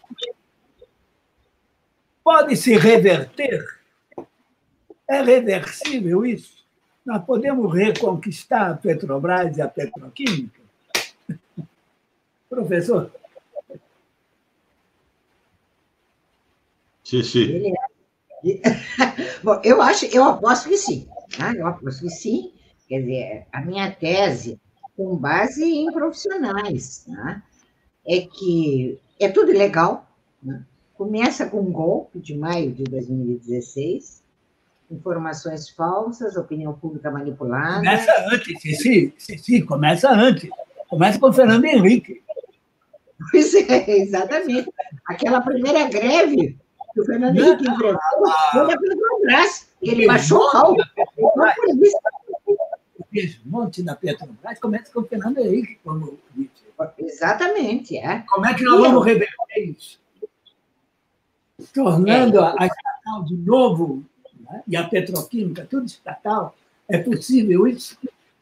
pode se reverter? É reversível isso? Nós podemos reconquistar a Petrobras e a petroquímica? Professor? Sim, sim. Ele é... Bom, eu acho, eu aposto que sim. Tá? Eu aposto que sim. Quer dizer, a minha tese, com base em profissionais, tá? É que é tudo ilegal. Né? Começa com um golpe de maio de dois mil e dezesseis, informações falsas, opinião pública manipulada. Começa antes, Ceci, Ceci, começa antes. Começa com o Fernando Henrique. Pois é, exatamente. Aquela primeira greve que o Fernando Henrique enfrentou foi da Petrobras, que ele baixou o pau. O desmonte da Petrobras começa com o Fernando Henrique, como disse. Exatamente, é. Como é que nós vamos reverter isso? Tornando é. a estatal de novo, né? E a petroquímica, tudo estatal, é possível isso?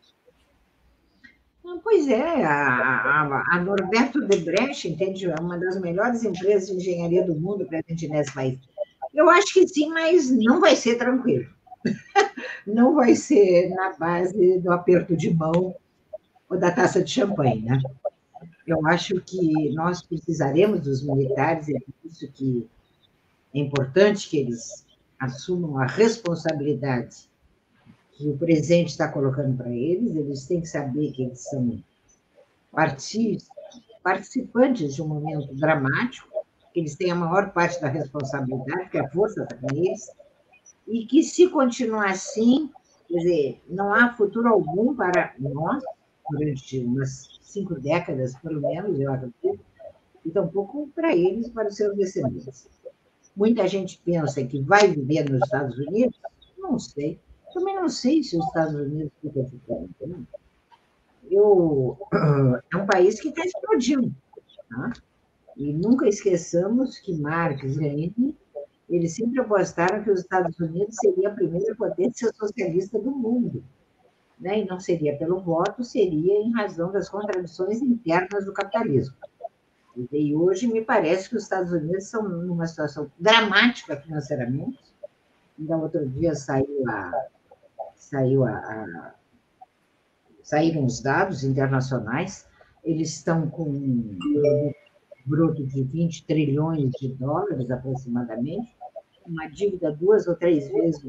Pois é, a, a, a Norberto Debrecht, entende, é uma das melhores empresas de engenharia do mundo presente nesse país. Eu acho que sim, mas não vai ser tranquilo. Não vai ser na base do aperto de mão ou da taça de champanhe, né? Eu acho que nós precisaremos dos militares, e é por isso que é importante que eles assumam a responsabilidade que o presidente está colocando para eles. Eles têm que saber que eles são participantes de um momento dramático, que eles têm a maior parte da responsabilidade, que a força está com eles, e que, se continuar assim, quer dizer, não há futuro algum para nós, durante umas cinco décadas, pelo menos, eu acredito, e tampouco para eles, para os seus descendentes. Muita gente pensa que vai viver nos Estados Unidos, não sei. Também não sei se os Estados Unidos ficam ficando. Né? Eu, é um país que está explodindo. Tá? E nunca esqueçamos que Marx e Lenin, eles sempre apostaram que os Estados Unidos seria a primeira potência socialista do mundo. Né? E não seria pelo voto, seria em razão das contradições internas do capitalismo. E hoje me parece que os Estados Unidos estão numa situação dramática financeiramente. Ainda outro dia saiu a, saiu a, a, saíram os dados internacionais, eles estão com um bruto de vinte trilhões de dólares, aproximadamente, uma dívida duas ou três vezes.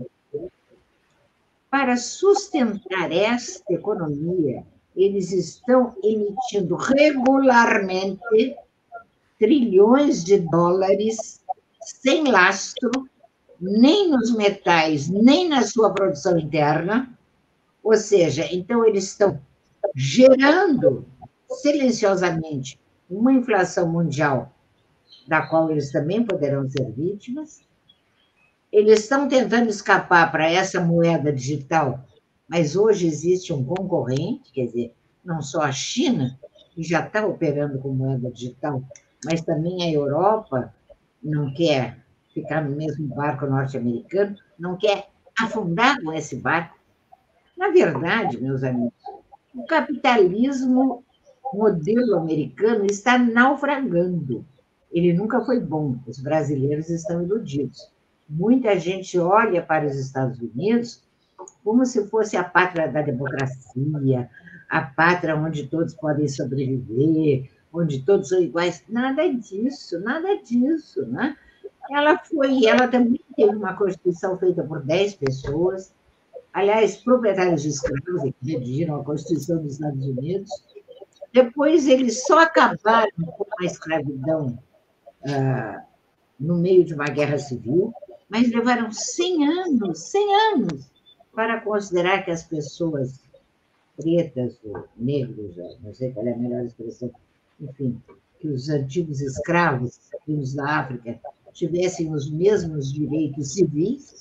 Para sustentar esta economia, eles estão emitindo regularmente trilhões de dólares sem lastro, nem nos metais, nem na sua produção interna. Ou seja, então eles estão gerando silenciosamente uma inflação mundial, da qual eles também poderão ser vítimas. Eles estão tentando escapar para essa moeda digital, mas hoje existe um concorrente, quer dizer, não só a China, que já está operando com moeda digital, mas também a Europa não quer ficar no mesmo barco norte-americano, não quer afundar com esse barco. Na verdade, meus amigos, o capitalismo modelo americano está naufragando. Ele nunca foi bom, os brasileiros estão iludidos. Muita gente olha para os Estados Unidos como se fosse a pátria da democracia, a pátria onde todos podem sobreviver, onde todos são iguais. Nada disso, nada disso, né? Ela foi, ela também teve uma Constituição feita por dez pessoas, aliás, proprietários de escravos que redigiram a Constituição dos Estados Unidos. Depois, eles só acabaram com a escravidão ah, no meio de uma guerra civil, mas levaram cem anos, cem anos, para considerar que as pessoas pretas ou negros, não sei qual é a melhor expressão, enfim, que os antigos escravos vindos da África tivessem os mesmos direitos civis.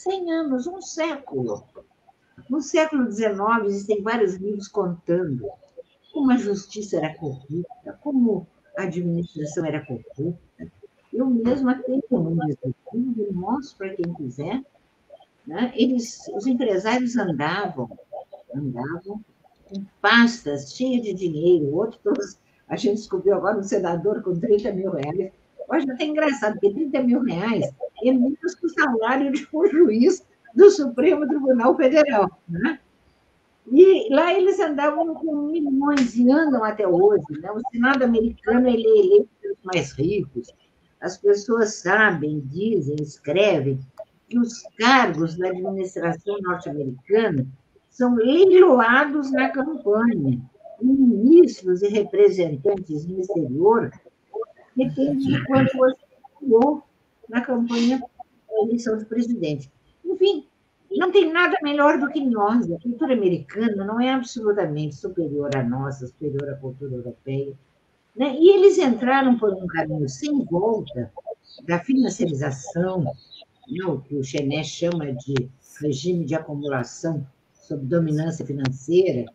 cem anos, um século. No século dezenove, existem vários livros contando como a justiça era corrupta, como a administração era corrupta. Eu mesma tenho um desses livros, mostro para quem quiser. Né? Eles, os empresários andavam, andavam com pastas cheias de dinheiro, outros, a gente descobriu agora um senador com trinta mil reais. Hoje até engraçado, porque trinta mil reais é menos que o salário de um juiz do Supremo Tribunal Federal. Né? E lá eles andavam com milhões e andam até hoje. Né? O Senado americano ele é eleito pelos mais ricos. As pessoas sabem, dizem, escrevem que os cargos da administração norte-americana são leiloados na campanha. E ministros e representantes no exterior depende de quanto você ganhou na campanha da eleição de presidente. Enfim, não tem nada melhor do que nós. A cultura americana não é absolutamente superior à nossa, superior à cultura europeia. Né? E eles entraram por um caminho sem volta da financiarização, o que o Chené chama de regime de acumulação sob dominância financeira.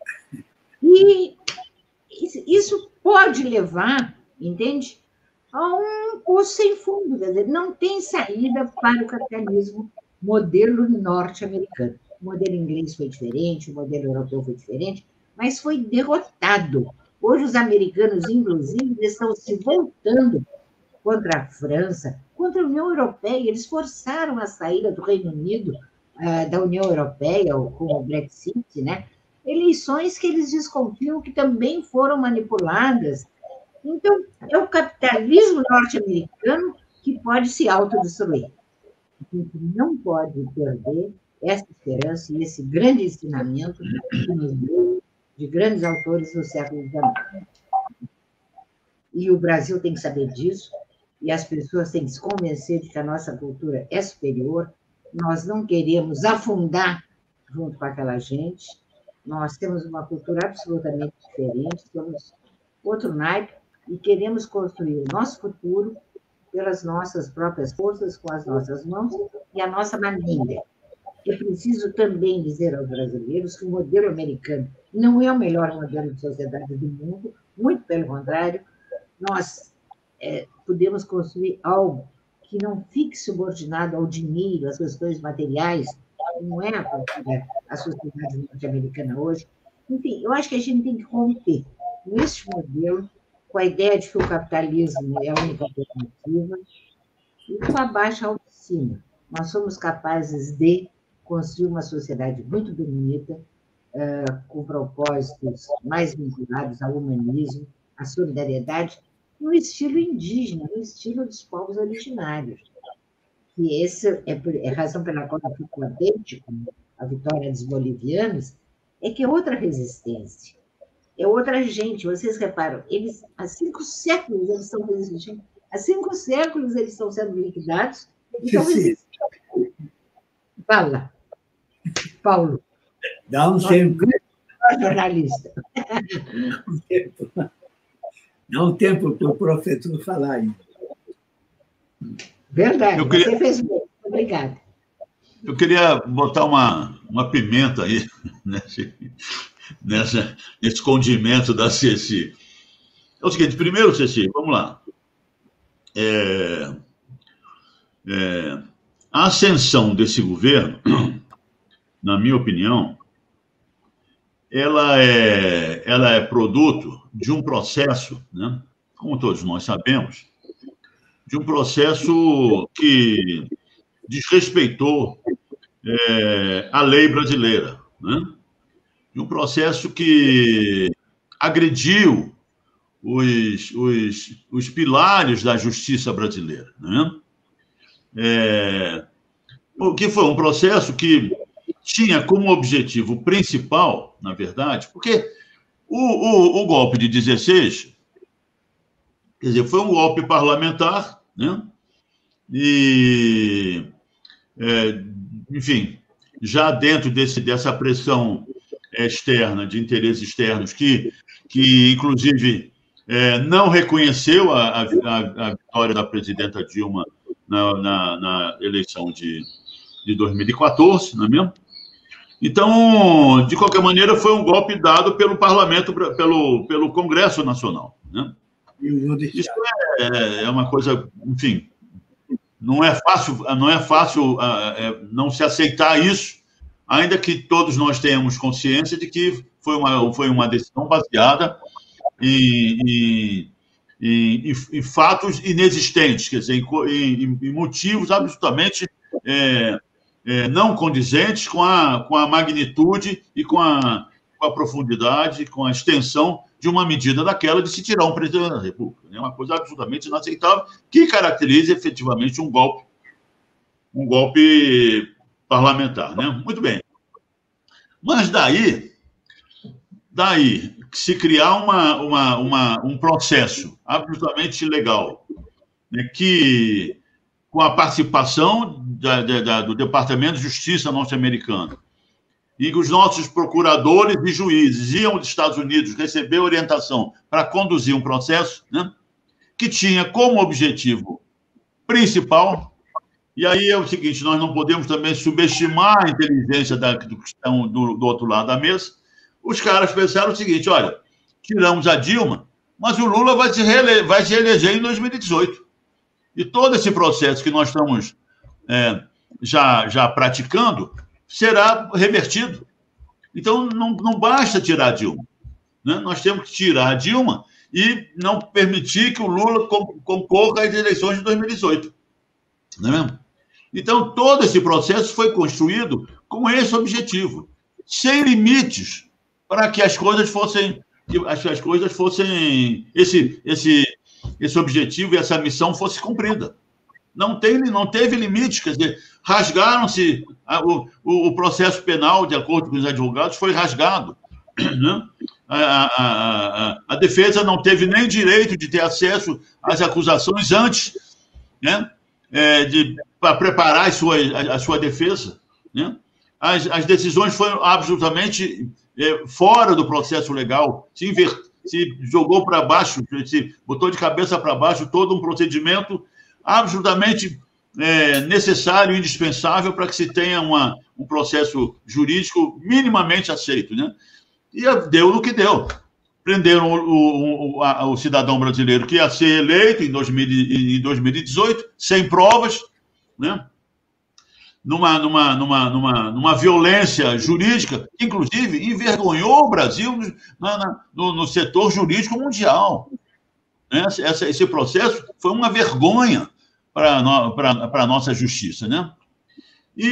E isso pode levar, entende, a um poço sem fundo. Quer dizer, não tem saída para o capitalismo modelo norte-americano. O modelo inglês foi diferente, o modelo europeu foi diferente, mas foi derrotado. Hoje, os americanos, inclusive, estão se voltando contra a França, contra a União Europeia. Eles forçaram a saída do Reino Unido da União Europeia, com o Brexit, né? Eleições que eles desconfiam que também foram manipuladas. Então, é o capitalismo norte-americano que pode se autodestruir. A gente não pode perder essa esperança e esse grande ensinamento que nos deu de grandes autores do século dezenove. E o Brasil tem que saber disso, e as pessoas têm que se convencer de que a nossa cultura é superior. Nós não queremos afundar junto com aquela gente. Nós temos uma cultura absolutamente diferente, somos outro naipe, e queremos construir o nosso futuro pelas nossas próprias forças, com as nossas mãos e a nossa maneira. É preciso também dizer aos brasileiros que o modelo americano não é o melhor modelo de sociedade do mundo, muito pelo contrário, nós é, podemos construir algo que não fique subordinado ao dinheiro, às questões materiais, não é a, a sociedade norte-americana hoje. Enfim, eu acho que a gente tem que romper com este modelo, com a ideia de que o capitalismo é a única alternativa, e com a baixa autoestima. Nós somos capazes de construir uma sociedade muito bonita, uh, com propósitos mais vinculados ao humanismo, à solidariedade, no estilo indígena, no estilo dos povos originários. E essa é a razão pela qual eu fico contente com a vitória dos bolivianos, é que é outra resistência, é outra gente. Vocês reparam, eles, há cinco séculos eles estão resistindo, há cinco séculos eles estão sendo liquidados e estão resistindo. Fala, Paulo. Dá um tempo. Jornalista. Dá um tempo. Dá um tempo para o professor falar ainda. Verdade, eu queria, você fez bem. Obrigada. Eu queria botar uma, uma pimenta aí nesse, nessa, nesse condimento da Ceci. É o seguinte, primeiro, Ceci, vamos lá. É, é, a ascensão desse governo, na minha opinião, ela é, ela é produto de um processo, né, como todos nós sabemos, de um processo que desrespeitou é, a lei brasileira, né? De um processo que agrediu os, os, os pilares da justiça brasileira, né? É, o que foi um processo que tinha como objetivo principal, na verdade, porque o, o, o golpe de dezesseis, quer dizer, foi um golpe parlamentar, né? E, é, enfim, já dentro desse, dessa pressão externa, de interesses externos, que, que inclusive, é, não reconheceu a, a, a vitória da presidenta Dilma na, na, na eleição de, de dois mil e quatorze, não é mesmo? Então, de qualquer maneira, foi um golpe dado pelo Parlamento, pelo, pelo Congresso Nacional, né? Isso é, é uma coisa, enfim, não é fácil, não é fácil é, não se aceitar isso, ainda que todos nós tenhamos consciência de que foi uma, foi uma decisão baseada em, em, em, em fatos inexistentes, quer dizer, em, em motivos absolutamente é, é, não condizentes com a, com a magnitude e com a, com a profundidade, com a extensão de uma medida daquela de se tirar um presidente da República. É uma coisa absolutamente inaceitável que caracteriza efetivamente um golpe, um golpe parlamentar, né? Muito bem. Mas daí, daí se criar uma, uma, uma, um processo absolutamente ilegal, né, que, com a participação da, da, do Departamento de Justiça norte-americano, e que os nossos procuradores e juízes iam dos Estados Unidos receber orientação para conduzir um processo, né, que tinha como objetivo principal, e aí é o seguinte, nós não podemos também subestimar a inteligência da, do, do, do outro lado da mesa. Os caras pensaram o seguinte, olha, tiramos a Dilma, mas o Lula vai se, reele, vai se eleger em dois mil e dezoito. E todo esse processo que nós estamos é, já, já praticando será revertido. Então, não, não basta tirar a Dilma, né? Nós temos que tirar a Dilma e não permitir que o Lula concorra às eleições de dois mil e dezoito. Não é mesmo? Então, todo esse processo foi construído com esse objetivo, sem limites, para que as coisas fossem, que as coisas fossem, esse, esse, esse objetivo e essa missão fosse cumprida. Não, tem, não teve limites, quer dizer, rasgaram-se, o, o processo penal, de acordo com os advogados, foi rasgado, né? A, a, a, a defesa não teve nem direito de ter acesso às acusações antes, né? É, de, para preparar a sua, a, a sua defesa, né? As, as decisões foram absolutamente é, fora do processo legal, se, inver, se jogou para baixo, se botou de cabeça para baixo todo um procedimento absolutamente é, necessário e indispensável para que se tenha uma, um processo jurídico minimamente aceito, né? E deu no que deu. Prenderam o, o, o, a, o cidadão brasileiro que ia ser eleito em, dois mil, em dois mil e dezoito, sem provas, né? Numa, numa, numa, numa, numa violência jurídica, que, inclusive, envergonhou o Brasil na, na, no, no setor jurídico mundial. Essa, esse processo foi uma vergonha para a nossa justiça, né? E,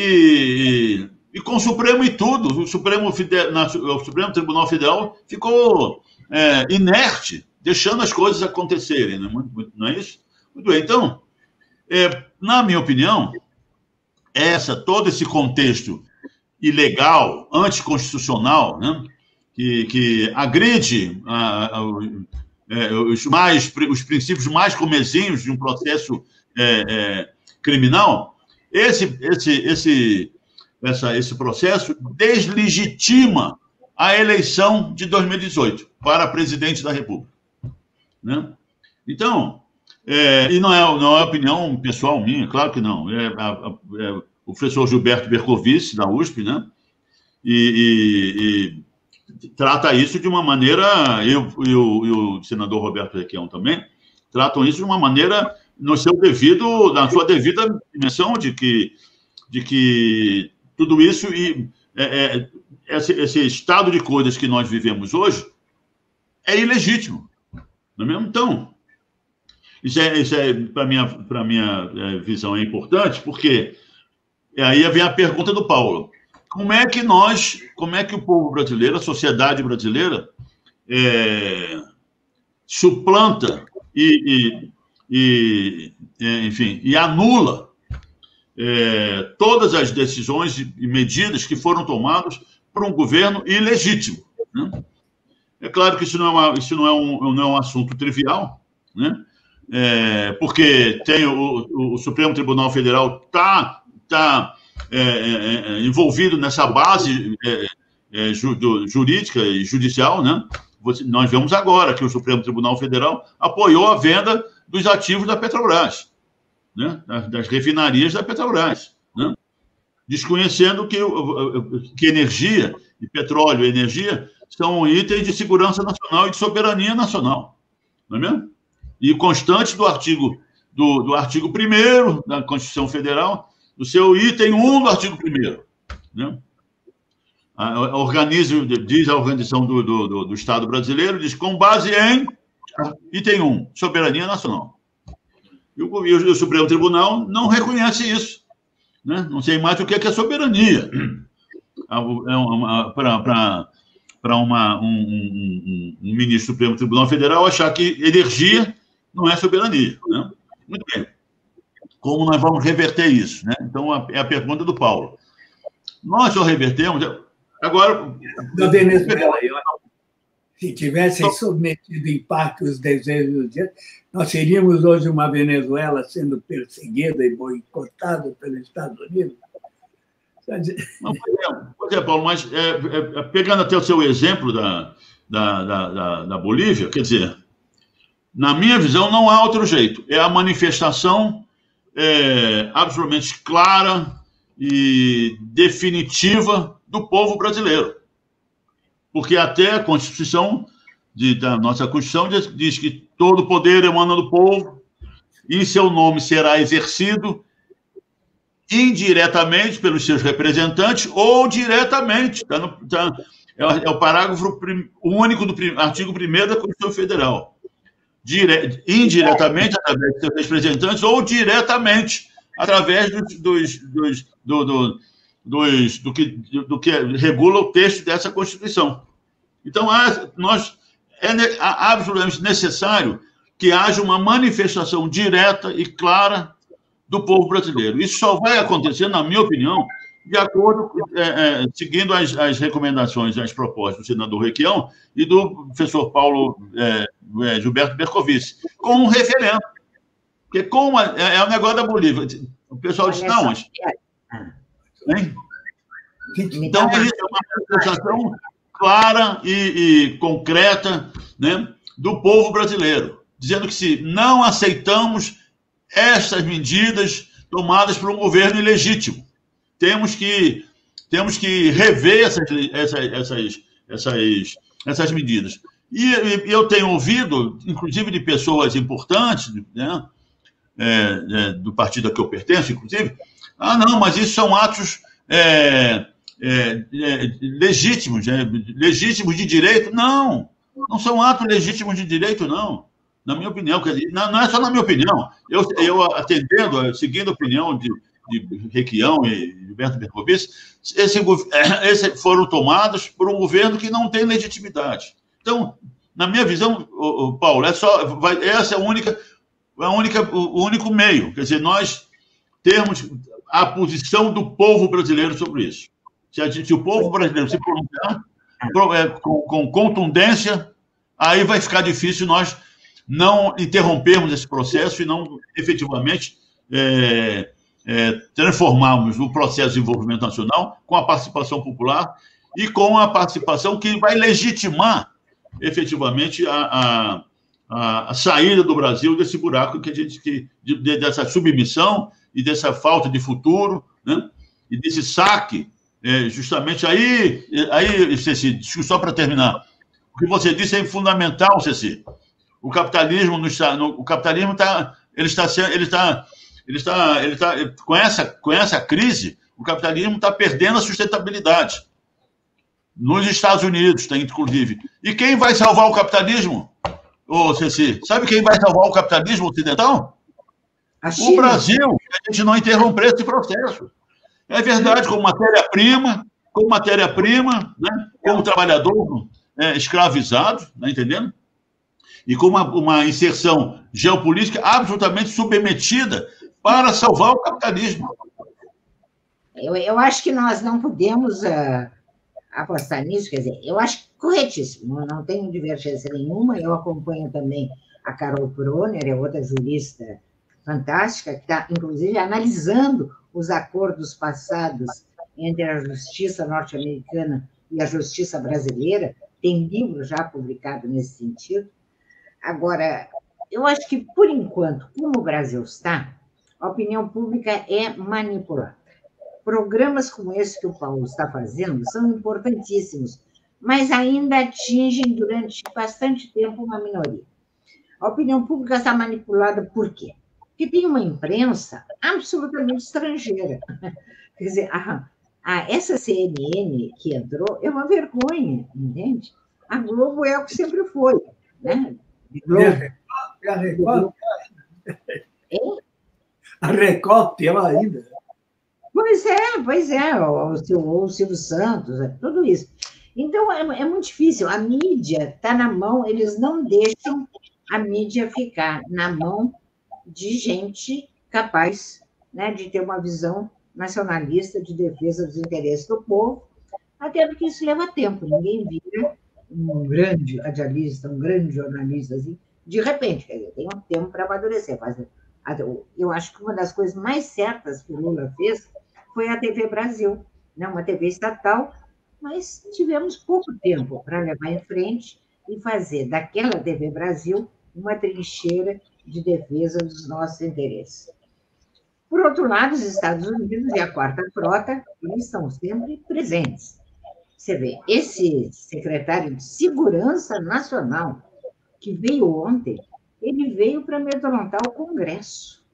e, e com o Supremo e tudo, o Supremo, o Supremo Tribunal Federal ficou é, inerte, deixando as coisas acontecerem, não é, não é isso? Muito bem, então, é, na minha opinião, essa, todo esse contexto ilegal, anticonstitucional, né, que, que agride a, a, É, os, mais, os princípios mais comezinhos de um processo é, é, criminal, esse, esse, esse, essa, esse processo deslegitima a eleição de dois mil e dezoito para presidente da República, né? Então, é, e não é, não é opinião pessoal minha, claro que não, é, a, a, é o professor Gilberto Bercovici, da U S P, né? e, e, e trata isso de uma maneira, eu e o, e o senador Roberto Requião também, tratam isso de uma maneira, no seu devido, na sua devida dimensão, de que, de que tudo isso e é, é, esse, esse estado de coisas que nós vivemos hoje é ilegítimo, não é mesmo? Então, isso é, isso é para a minha, para minha visão, é importante, porque aí vem a pergunta do Paulo. Como é que nós, como é que o povo brasileiro, a sociedade brasileira, é, suplanta e, e, e, enfim, e anula é, todas as decisões e medidas que foram tomadas por um governo ilegítimo, né? É claro que isso não é, uma, isso não é, um, não é um assunto trivial, né? É, porque tem o, o Supremo Tribunal Federal está tá, É, é, envolvido nessa base é, é, ju, do, jurídica e judicial, né? Você, nós vemos agora que o Supremo Tribunal Federal apoiou a venda dos ativos da Petrobras, né? das, das refinarias da Petrobras, né? desconhecendo que, que energia, e petróleo e energia, são itens de segurança nacional e de soberania nacional. Não é mesmo? E constante do artigo, do, do artigo primeiro da Constituição Federal, do seu item um do artigo primeiro. Né? A, organiza, diz a organização do, do, do Estado brasileiro, diz com base em item um, soberania nacional. E o, e o Supremo Tribunal não reconhece isso. Né? Não sei mais o que é, que é soberania. Para um, um, um, um ministro do Supremo Tribunal Federal achar que energia não é soberania. Né? Muito bem. Como nós vamos reverter isso? Né? Então, é a pergunta do Paulo. Nós só revertemos... Agora... Da Venezuela, eu, se tivessem submetido em parte os desejos de... Nós seríamos hoje uma Venezuela sendo perseguida e boicotada pelos Estados Unidos? Não, pois é, Paulo, mas é, é, pegando até o seu exemplo da, da, da, da Bolívia, quer dizer, na minha visão, não há outro jeito. É a manifestação é, absolutamente clara e definitiva do povo brasileiro. Porque até a Constituição, de, da nossa Constituição, diz, diz que todo poder emana do povo e seu nome será exercido indiretamente pelos seus representantes ou diretamente. Tá no, tá, é, é o parágrafo prim, único do prim, artigo primeiro da Constituição Federal. Dire, indiretamente através dos seus representantes ou diretamente através dos, dos, dos, do, do, dos, do, que, do que regula o texto dessa Constituição. Então, há, nós, é absolutamente necessário que haja uma manifestação direta e clara do povo brasileiro. Isso só vai acontecer, na minha opinião, de acordo, é, é, seguindo as, as recomendações, as propostas do senador Requião e do professor Paulo é, é, Gilberto Bercovici, com um referendo. Porque com a, é, é o negócio da Bolívia. O pessoal diz, não, mas... Hein? Então, é uma manifestação clara e, e concreta, né, do povo brasileiro, dizendo que se não aceitamos essas medidas tomadas por um governo ilegítimo, temos que, temos que rever essas, essas, essas, essas, essas medidas. E, e eu tenho ouvido, inclusive de pessoas importantes, né, é, é, do partido a que eu pertenço, inclusive, ah, não, mas isso são atos é, é, é, legítimos, é, legítimos de direito. Não, não são atos legítimos de direito, não. Na minha opinião, quer dizer, não, não é só na minha opinião. Eu, eu atendendo, seguindo a opinião de, de Requião e Gilberto Bercovici, esse, esse foram tomados por um governo que não tem legitimidade. Então, na minha visão, o, o Paulo, é só, vai, essa é a única, a única, o único meio. Quer dizer, nós temos a posição do povo brasileiro sobre isso. Se, a gente, se o povo brasileiro se pronunciar com, com contundência, aí vai ficar difícil nós não interrompermos esse processo e não, efetivamente, é, é, transformarmos o processo de desenvolvimento nacional com a participação popular e com a participação que vai legitimar, efetivamente, a, a, a saída do Brasil desse buraco que a gente, que, de, dessa submissão e dessa falta de futuro, né? E desse saque, é, justamente aí, aí, Ceci, só para terminar, o que você disse é fundamental, Ceci. O capitalismo no, no, o capitalismo está ele está ele está ele está ele está com essa com essa crise, o capitalismo está perdendo a sustentabilidade. Nos Estados Unidos tem, inclusive. E quem vai salvar o capitalismo? Ô, Ceci, sabe quem vai salvar o capitalismo ocidental? O Brasil. A gente não interromper esse processo. É verdade, como matéria-prima, como matéria-prima, né? Como trabalhador é, escravizado, tá entendendo? E com uma, uma inserção geopolítica absolutamente submetida para salvar o capitalismo. Eu, eu acho que nós não podemos uh, apostar nisso, quer dizer, eu acho corretíssimo, eu não tenho divergência nenhuma, eu acompanho também a Carol Proner, é outra jurista fantástica, que está, inclusive, analisando os acordos passados entre a justiça norte-americana e a justiça brasileira, tem livro já publicado nesse sentido. Agora, eu acho que, por enquanto, como o Brasil está, a opinião pública é manipulada. Programas como esse que o Paulo está fazendo são importantíssimos, mas ainda atingem durante bastante tempo uma minoria. A opinião pública está manipulada por quê? Porque tem uma imprensa absolutamente estrangeira. Quer dizer, a, a, essa C N N que entrou é uma vergonha, entende? A Globo é o que sempre foi, né? Globo. E a Record? Hein? A Record, pior ainda. Pois é, pois é, o, o, o Silvio Santos, tudo isso. Então, é, é muito difícil. A mídia está na mão, eles não deixam a mídia ficar na mão de gente capaz, né, de ter uma visão nacionalista de defesa dos interesses do povo, até porque isso leva tempo. Ninguém vira um grande radialista, um grande jornalista, assim, de repente. Quer dizer, tem um tempo para amadurecer. Mas eu acho que uma das coisas mais certas que o Lula fez foi a T V Brasil, né, uma T V estatal, mas tivemos pouco tempo para levar em frente e fazer daquela T V Brasil uma trincheira de defesa dos nossos interesses. Por outro lado, os Estados Unidos e a Quarta Frota, eles estão sempre presentes. Você vê, esse secretário de Segurança Nacional, que veio ontem, ele veio para amedrontar o Congresso.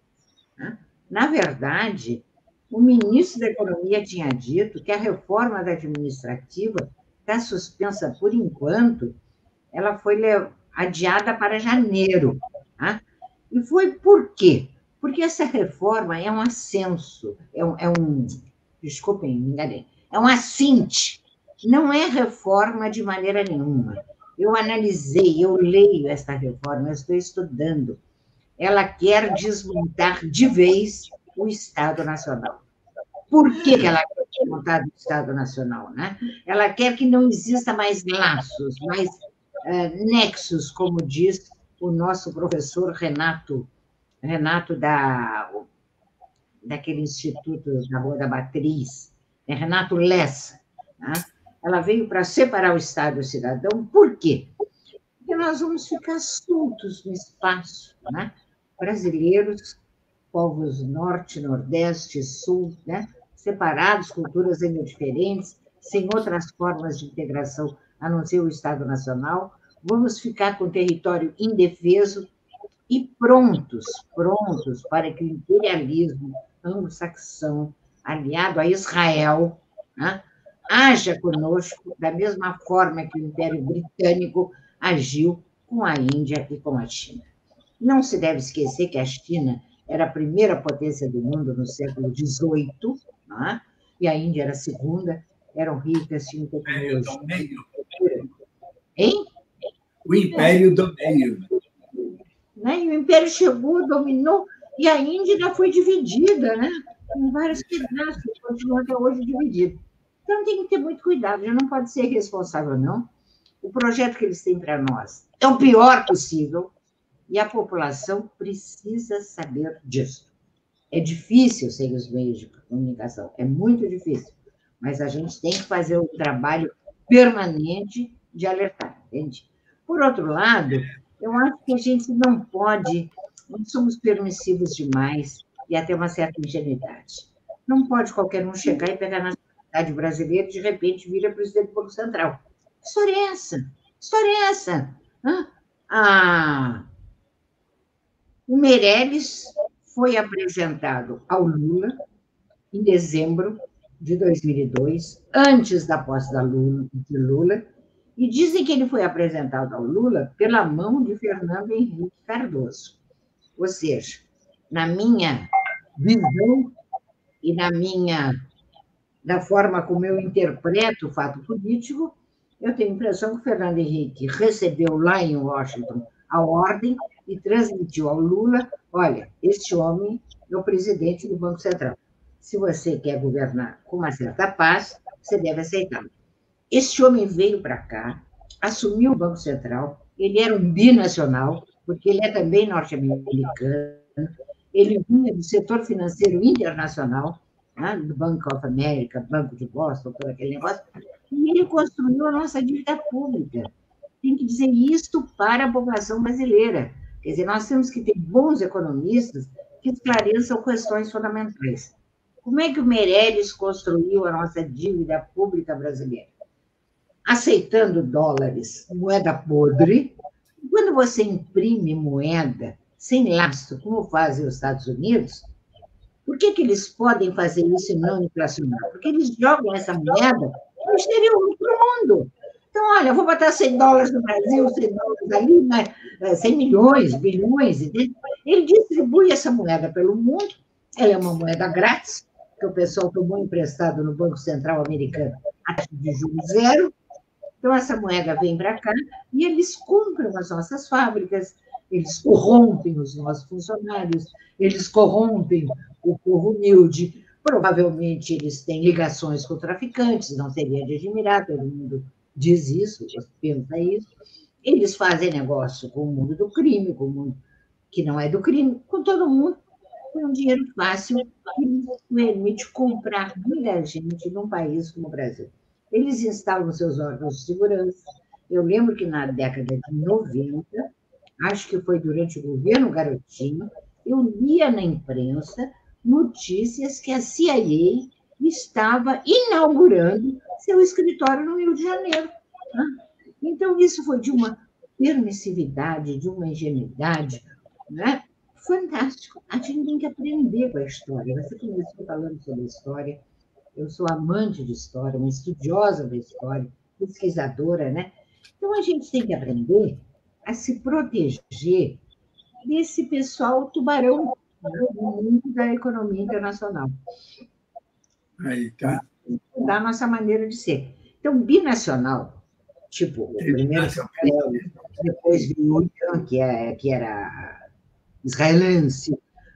Na verdade, o ministro da Economia tinha dito que a reforma da administrativa está suspensa por enquanto, ela foi adiada para janeiro. Tá? E foi por quê? Porque essa reforma é um ascenso, é um, é um desculpem, me enganei, é um assinte, não é reforma de maneira nenhuma. Eu analisei, eu leio essa reforma, eu estou estudando. Ela quer desmontar de vez o Estado Nacional. Por que ela quer desmontar o Estado Nacional? Né? Ela quer que não exista mais laços, mais uh, nexos, como diz o nosso professor Renato, Renato da, daquele instituto da Rua da Matriz, é Renato Lessa. Né? Ela veio para separar o Estado do cidadão. Por quê? Porque nós vamos ficar soltos no espaço, né? Brasileiros, povos norte, nordeste, sul, né? Separados, culturas ainda diferentes, sem outras formas de integração a não ser o Estado Nacional, vamos ficar com território indefeso e prontos, prontos para que o imperialismo anglo-saxão, aliado a Israel, né, haja conosco da mesma forma que o Império Britânico agiu com a Índia e com a China. Não se deve esquecer que a China era a primeira potência do mundo no século dezoito, né, e a Índia era a segunda, eram ricas, tinham tecnologia. Hein? O Império do Meio. Né? E o Império chegou, dominou, e a Índia já foi dividida, né? Em vários pedaços, continua até hoje dividida. Então, tem que ter muito cuidado, já não pode ser responsável, não. O projeto que eles têm para nós é o pior possível, e a população precisa saber disso. É difícil sem os meios de comunicação, é muito difícil, mas a gente tem que fazer um trabalho permanente de alertar, entende? Por outro lado, eu acho que a gente não pode, nós somos permissivos demais e até uma certa ingenuidade. Não pode qualquer um chegar e pegar na nacionalidade brasileira e, de repente, vira presidente do Banco Central. Que história é essa? Que história é essa? Ah, o Meirelles foi apresentado ao Lula em dezembro de dois mil e dois, antes da posse da Lula, de Lula, e dizem que ele foi apresentado ao Lula pela mão de Fernando Henrique Cardoso. Ou seja, na minha visão e na minha, da forma como eu interpreto o fato político, eu tenho a impressão que o Fernando Henrique recebeu lá em Washington a ordem e transmitiu ao Lula, olha, este homem é o presidente do Banco Central. Se você quer governar com uma certa paz, você deve aceitá-lo. Este homem veio para cá, assumiu o Banco Central, ele era um binacional, porque ele é também norte-americano, ele vinha do setor financeiro internacional, né, do Bank of America, Banco de Boston, todo aquele negócio, e ele construiu a nossa dívida pública. Tem que dizer isto para a população brasileira. Quer dizer, nós temos que ter bons economistas que esclareçam questões fundamentais. Como é que o Meirelles construiu a nossa dívida pública brasileira? Aceitando dólares, moeda podre. Quando você imprime moeda sem lastro, como fazem os Estados Unidos, por que, que eles podem fazer isso e não inflacionar? Porque eles jogam essa moeda no exterior, para o mundo. Então, olha, eu vou botar cem dólares no Brasil, cem dólares ali, né? cem milhões, bilhões. Entende? Ele distribui essa moeda pelo mundo, ela é uma moeda grátis, que o pessoal tomou emprestado no Banco Central americano a taxa de juros zero. Então, essa moeda vem para cá e eles compram as nossas fábricas, eles corrompem os nossos funcionários, eles corrompem o povo humilde. Provavelmente eles têm ligações com traficantes, não seria de admirar, todo mundo diz isso, pensa isso. Eles fazem negócio com o mundo do crime, com o mundo que não é do crime, com todo mundo, com um dinheiro fácil que lhes permite comprar muita gente num país como o Brasil. Eles instalam seus órgãos de segurança. Eu lembro que na década de noventa, acho que foi durante o governo Garotinho, eu lia na imprensa notícias que a C I A estava inaugurando seu escritório no Rio de Janeiro. Então, isso foi de uma permissividade, de uma ingenuidade, né? Fantástico. A gente tem que aprender com a história. Você começou falando sobre a história. Eu sou amante de história, uma estudiosa da história, pesquisadora, né? Então, a gente tem que aprender a se proteger desse pessoal tubarão do mundo da economia internacional. Aí tá. Da nossa maneira de ser. Então, binacional, tipo, o primeiro, depois veio o Irã, que, é, que era israelense,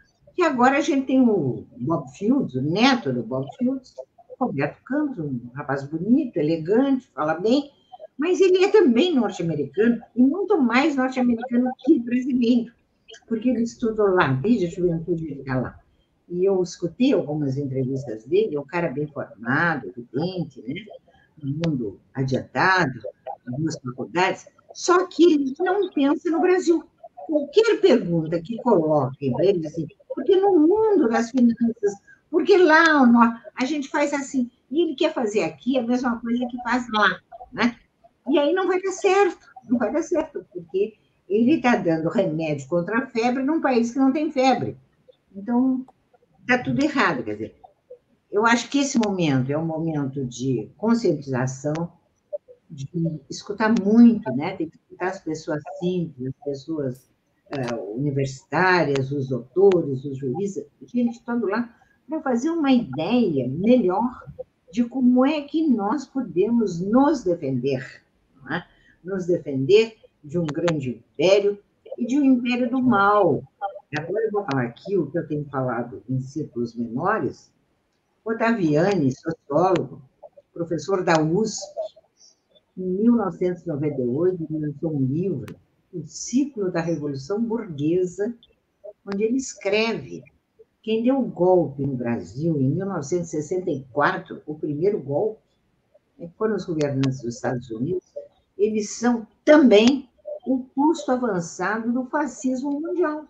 e agora a gente tem o Bob Fields, o neto do Bob Fields, Roberto Campos, um rapaz bonito, elegante, fala bem, mas ele é também norte-americano, e muito mais norte-americano que brasileiro, porque ele estudou lá, desde a juventude ele está lá. E eu escutei algumas entrevistas dele, é um cara bem formado, evidente, né? Um mundo adiantado, duas faculdades, só que ele não pensa no Brasil. Qualquer pergunta que coloquem para ele, assim, porque no mundo das finanças, porque lá a gente faz assim, e ele quer fazer aqui a mesma coisa que faz lá, né? E aí não vai dar certo, não vai dar certo, porque ele está dando remédio contra a febre num país que não tem febre. Então, está tudo errado, quer dizer. Eu acho que esse momento é um momento de conscientização, de escutar muito, né? Tem que escutar as pessoas simples, as pessoas uh, universitárias, os doutores, os juízes, gente, todo lá, para fazer uma ideia melhor de como é que nós podemos nos defender, né? Nos defender de um grande império e de um império do mal. Agora eu vou falar aqui o que eu tenho falado em círculos menores. Ottaviani, sociólogo, professor da U S P, em mil novecentos e noventa e oito, ele lançou um livro, O Ciclo da Revolução Burguesa, onde ele escreve quem deu o golpe no Brasil em mil novecentos e sessenta e quatro, o primeiro golpe, foram os governantes dos Estados Unidos, eles são também o custo avançado do fascismo mundial.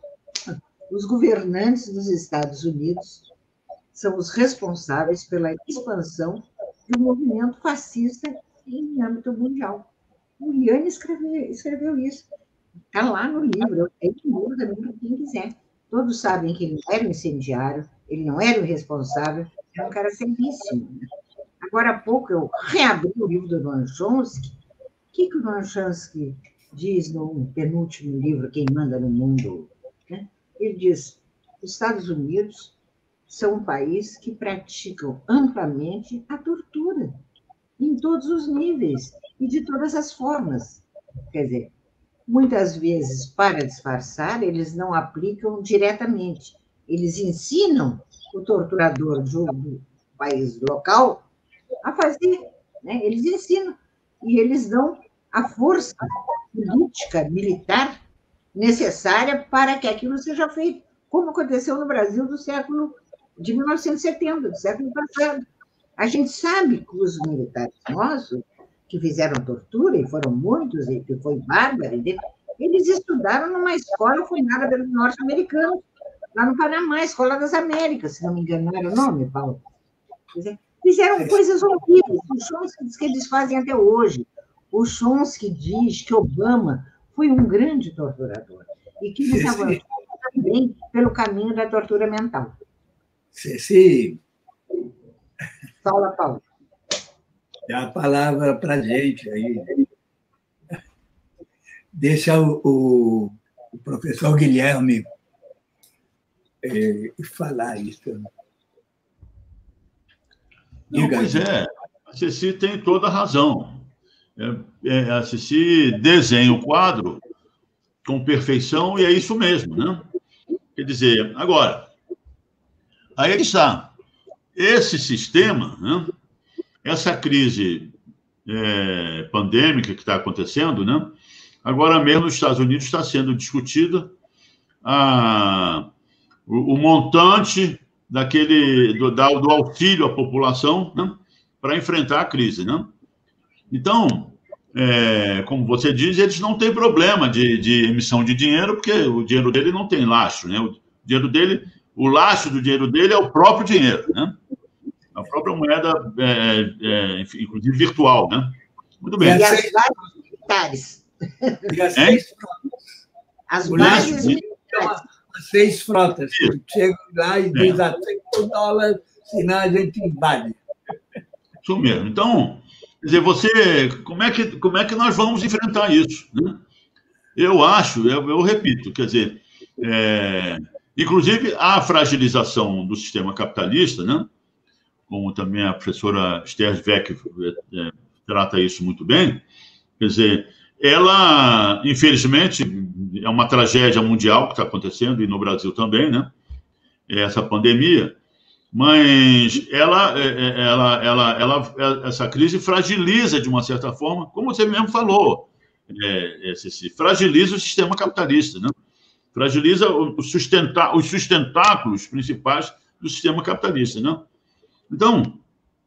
Os governantes dos Estados Unidos são os responsáveis pela expansão do movimento fascista em âmbito mundial. O Yanni escreveu, escreveu isso. Está lá no livro, eu tenho livro também para quem quiser. Todos sabem que ele não era um incendiário, ele não era o responsável, era um cara seríssimo. Né? Agora há pouco eu reabri o livro do Noam Chomsky. O que, que o Noam Chomsky diz no penúltimo livro, Quem Manda no Mundo? Né? Ele diz, os Estados Unidos são um país que praticam amplamente a tortura, em todos os níveis e de todas as formas. Quer dizer, muitas vezes, para disfarçar, eles não aplicam diretamente. Eles ensinam o torturador do país local a fazer. Né? Eles ensinam. E eles dão a força política, militar, necessária para que aquilo seja feito, como aconteceu no Brasil do século de mil novecentos e setenta, do século passado. A gente sabe que os militares nossos, que fizeram tortura, e foram muitos, e que foi bárbaro, eles estudaram numa escola fundada pelos norte-americanos, lá no Panamá, Escola das Américas, se não me engano, não era o nome, Paulo? Fizeram coisas horríveis. O Chomsky diz que eles fazem até hoje. O Chomsky diz que Obama foi um grande torturador e que eles avançaram também pelo caminho da tortura mental. Sim, sim. Fala, Paulo. Dá a palavra para a gente aí. Deixa o, o, o professor Guilherme é, falar isso. Não, pois é, a Ceci tem toda a razão. É, é, a Ceci desenha o quadro com perfeição e é isso mesmo, né? Quer dizer, agora, aí está. Esse sistema, né? Essa crise é, pandêmica que está acontecendo, né? Agora mesmo nos Estados Unidos está sendo discutida a, o, o montante daquele, do, do auxílio à população, né? Para enfrentar a crise, né? Então, é, como você diz, eles não têm problema de, de emissão de dinheiro, porque o dinheiro dele não tem lastro, né? O dinheiro dele, o lastro do dinheiro dele é o próprio dinheiro, né? A própria moeda, é, é, inclusive virtual, né? Muito bem. E as bases militares. E as seis frotas. As bases militares. As seis frotas. Chegam lá e diz a cinco dólares, senão a gente invade. Isso mesmo. Então, quer dizer, você, como é que, como é que nós vamos enfrentar isso, né? Eu acho, eu, eu repito, quer dizer, é, inclusive a fragilização do sistema capitalista, né? Como também a professora Esther Dweck é, trata isso muito bem, quer dizer, ela, infelizmente, é uma tragédia mundial que está acontecendo, e no Brasil também, né? Essa pandemia, mas ela, ela, ela, ela, essa crise fragiliza, de uma certa forma, como você mesmo falou, é, esse, fragiliza o sistema capitalista, né? Fragiliza os, sustenta, os sustentáculos principais do sistema capitalista, né? Então,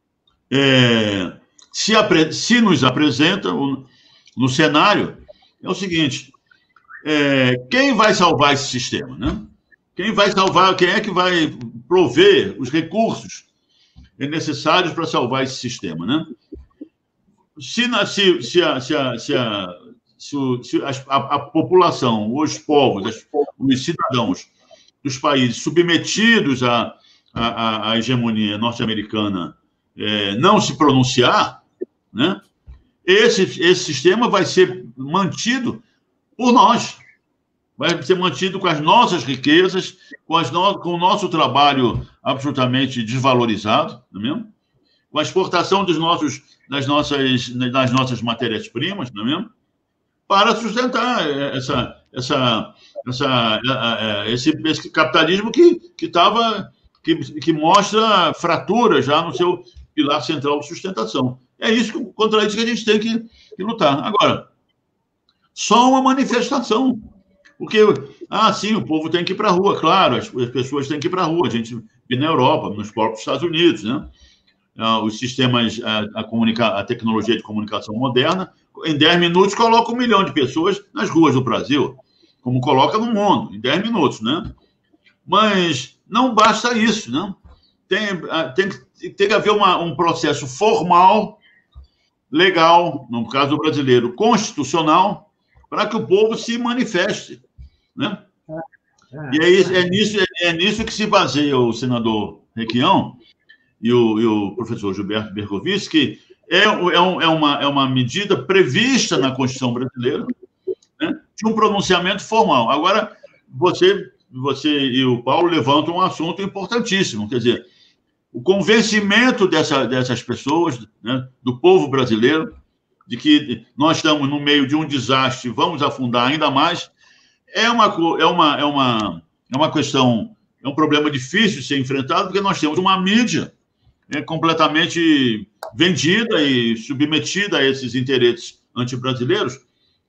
é, se, apre, se nos apresenta o, no cenário, é o seguinte, é, quem vai salvar esse sistema, né? Quem vai salvar, quem é que vai prover os recursos necessários para salvar esse sistema, né? Se, se, se, a, se, a, se, a, se, se a, a população, os povos, as, os cidadãos dos países submetidos à, à, à hegemonia norte-americana é, não se pronunciar, né? Esse, esse sistema vai ser mantido por nós. Vai ser mantido com as nossas riquezas, com, as no... com o nosso trabalho absolutamente desvalorizado, não é mesmo? Com a exportação dos nossos, das, nossas, das nossas matérias-primas, não é mesmo? Para sustentar essa, essa, essa, esse, esse capitalismo que, que, tava, que, que mostra fratura já no seu pilar central de sustentação. É isso, contra isso que a gente tem que, que lutar. Agora, só uma manifestação. Porque, ah, sim, o povo tem que ir para a rua, claro, as, as pessoas têm que ir para a rua, a gente vê na Europa, nos próprios Estados Unidos, né? Ah, os sistemas, a, a, comunica, a tecnologia de comunicação moderna, em dez minutos coloca um milhão de pessoas nas ruas do Brasil, como coloca no mundo, em dez minutos, né? Mas não basta isso, né? Tem, tem, tem que haver uma, um processo formal, legal, no caso do brasileiro, constitucional, para que o povo se manifeste, né? E é, é, nisso, é, é nisso que se baseia o senador Requião e o, e o professor Gilberto Bergovici, que é, é, um, é, uma, é uma medida prevista na Constituição brasileira, né, de um pronunciamento formal. Agora, você, você e o Paulo levantam um assunto importantíssimo, quer dizer, o convencimento dessa, dessas pessoas, né, do povo brasileiro, de que nós estamos no meio de um desastre, vamos afundar ainda mais, é uma, é uma, é uma, é uma questão, é um problema difícil de ser enfrentado, porque nós temos uma mídia é, completamente vendida e submetida a esses interesses antibrasileiros,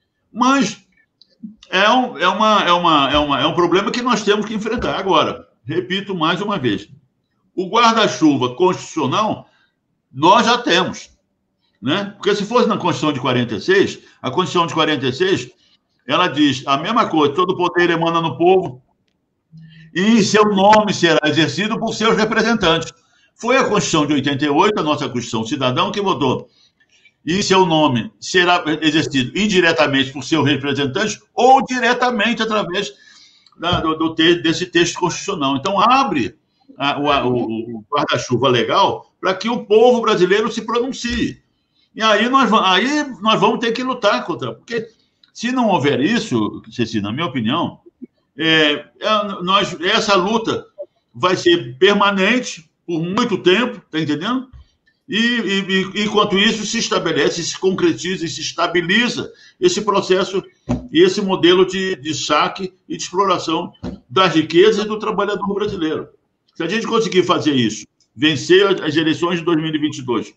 mas é um, é, uma, é, uma, é, uma, é um problema que nós temos que enfrentar. Agora, repito mais uma vez, o guarda-chuva constitucional nós já temos, né? Porque se fosse na Constituição de quarenta e seis, a Constituição de quarenta e seis, ela diz a mesma coisa, todo poder emana no povo, e em seu nome será exercido por seus representantes. Foi a Constituição de oitenta e oito, a nossa Constituição Cidadão, que votou. E em seu nome será exercido indiretamente por seus representantes ou diretamente através da, do, do te, desse texto constitucional. Então, abre a, o, o, o guarda-chuva legal para que o povo brasileiro se pronuncie. E aí nós, aí nós vamos ter que lutar contra. Porque se não houver isso, Ceci, na minha opinião, é, é, nós, essa luta vai ser permanente por muito tempo, está entendendo? E, e, enquanto isso, se estabelece, se concretiza e se estabiliza esse processo e esse modelo de, de saque e de exploração das riquezas do trabalhador brasileiro. Se a gente conseguir fazer isso, vencer as eleições de dois mil e vinte e dois,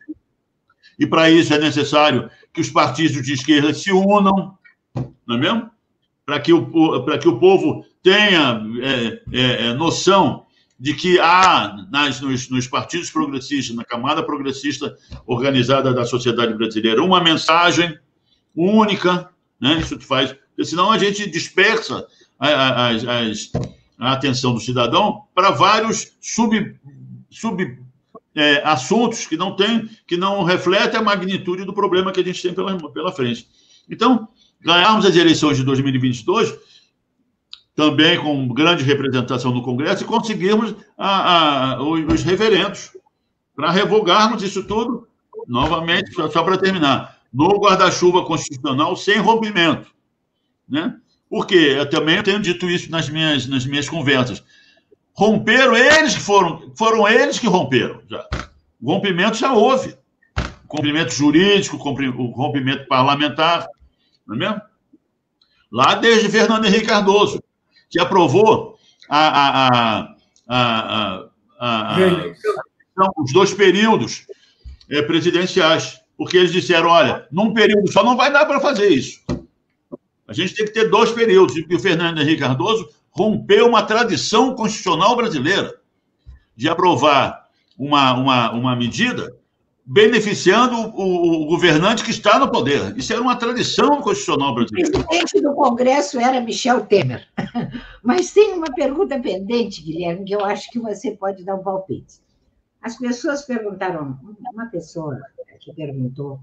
e para isso é necessário que os partidos de esquerda se unam, não é mesmo? Para que o, para que o povo tenha é, é, noção de que há nas, nos, nos partidos progressistas, na camada progressista organizada da sociedade brasileira, uma mensagem única, né? Isso faz, porque senão a gente dispersa a, a, a, a atenção do cidadão para vários sub, sub é, assuntos que não tem, que não refletem a magnitude do problema que a gente tem pela, pela frente. Então, ganharmos as eleições de dois mil e vinte e dois, também com grande representação no Congresso, e conseguirmos a, a, os referendos para revogarmos isso tudo, novamente, só, só para terminar, no guarda-chuva constitucional sem rompimento. Né? Porque eu também tenho dito isso nas minhas, nas minhas conversas. Romperam eles que foram, foram eles que romperam. Já. O rompimento já houve. O rompimento jurídico, o rompimento parlamentar, não é mesmo? Lá desde Fernando Henrique Cardoso, que aprovou a, a, a, a, a, a, os dois períodos é, presidenciais, porque eles disseram, olha, num período só não vai dar para fazer isso. A gente tem que ter dois períodos, e o Fernando Henrique Cardoso rompeu uma tradição constitucional brasileira de aprovar uma, uma, uma medida beneficiando o, o governante que está no poder. Isso era uma tradição constitucional brasileira. O presidente do Congresso era Michel Temer. Mas tem uma pergunta pendente, Guilherme, que eu acho que você pode dar um palpite. As pessoas perguntaram, uma pessoa que perguntou,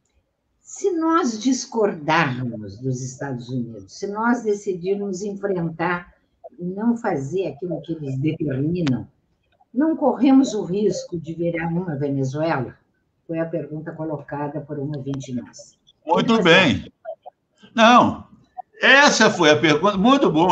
se nós discordarmos dos Estados Unidos, se nós decidirmos enfrentar e não fazer aquilo que eles determinam, não corremos o risco de virar uma Venezuela? Foi a pergunta colocada por um ouvinte nosso. Muito bem. Não, essa foi a pergunta, muito bom.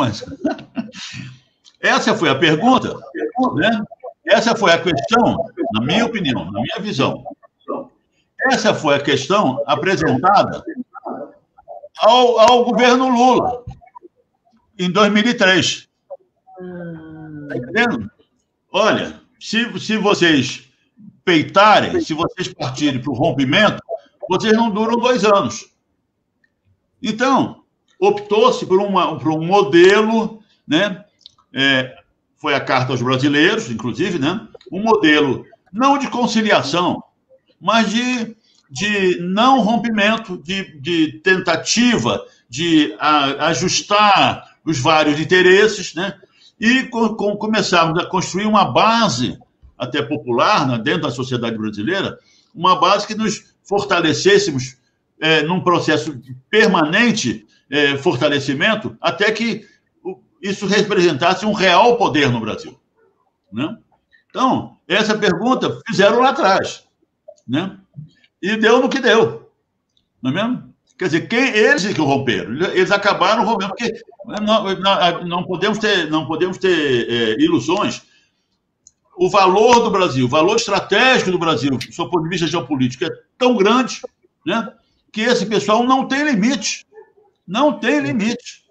Essa foi a pergunta, né? Essa foi a questão, na minha opinião, na minha visão. Essa foi a questão apresentada ao, ao governo Lula, em dois mil e três. Está entendendo? Olha, se, se vocês peitarem, se vocês partirem para o rompimento, vocês não duram dois anos. Então, optou-se por, uma, por um modelo, né? É, foi a Carta aos Brasileiros, inclusive, né? Um modelo não de conciliação, mas de, de não rompimento, de, de tentativa de a, ajustar os vários interesses, né? E com, com, começarmos a construir uma base até popular, né, dentro da sociedade brasileira, uma base que nos fortalecêssemos é, num processo permanente é, fortalecimento, até que isso representasse um real poder no Brasil. Né? Então, essa pergunta fizeram lá atrás. Né? E deu no que deu. Não é mesmo? Quer dizer, quem, eles que romperam. Eles acabaram rompendo, porque não, não, não podemos ter, não podemos ter é, ilusões. O valor do Brasil, o valor estratégico do Brasil, do seu ponto de vista geopolítico, é tão grande, né, que esse pessoal não tem limite. Não tem limite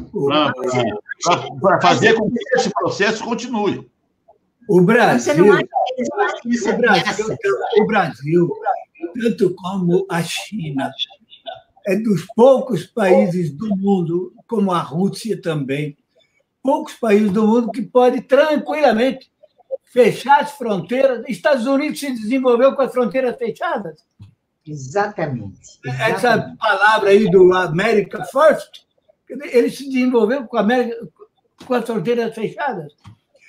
para fazer com que esse processo continue. O Brasil, o Brasil, o Brasil, tanto como a China, é dos poucos países do mundo, como a Rússia também, poucos países do mundo que podem tranquilamente fechar as fronteiras. Estados Unidos se desenvolveu com as fronteiras fechadas. Exatamente. exatamente. Essa palavra aí do America First, ele se desenvolveu com, a América, com as fronteiras fechadas.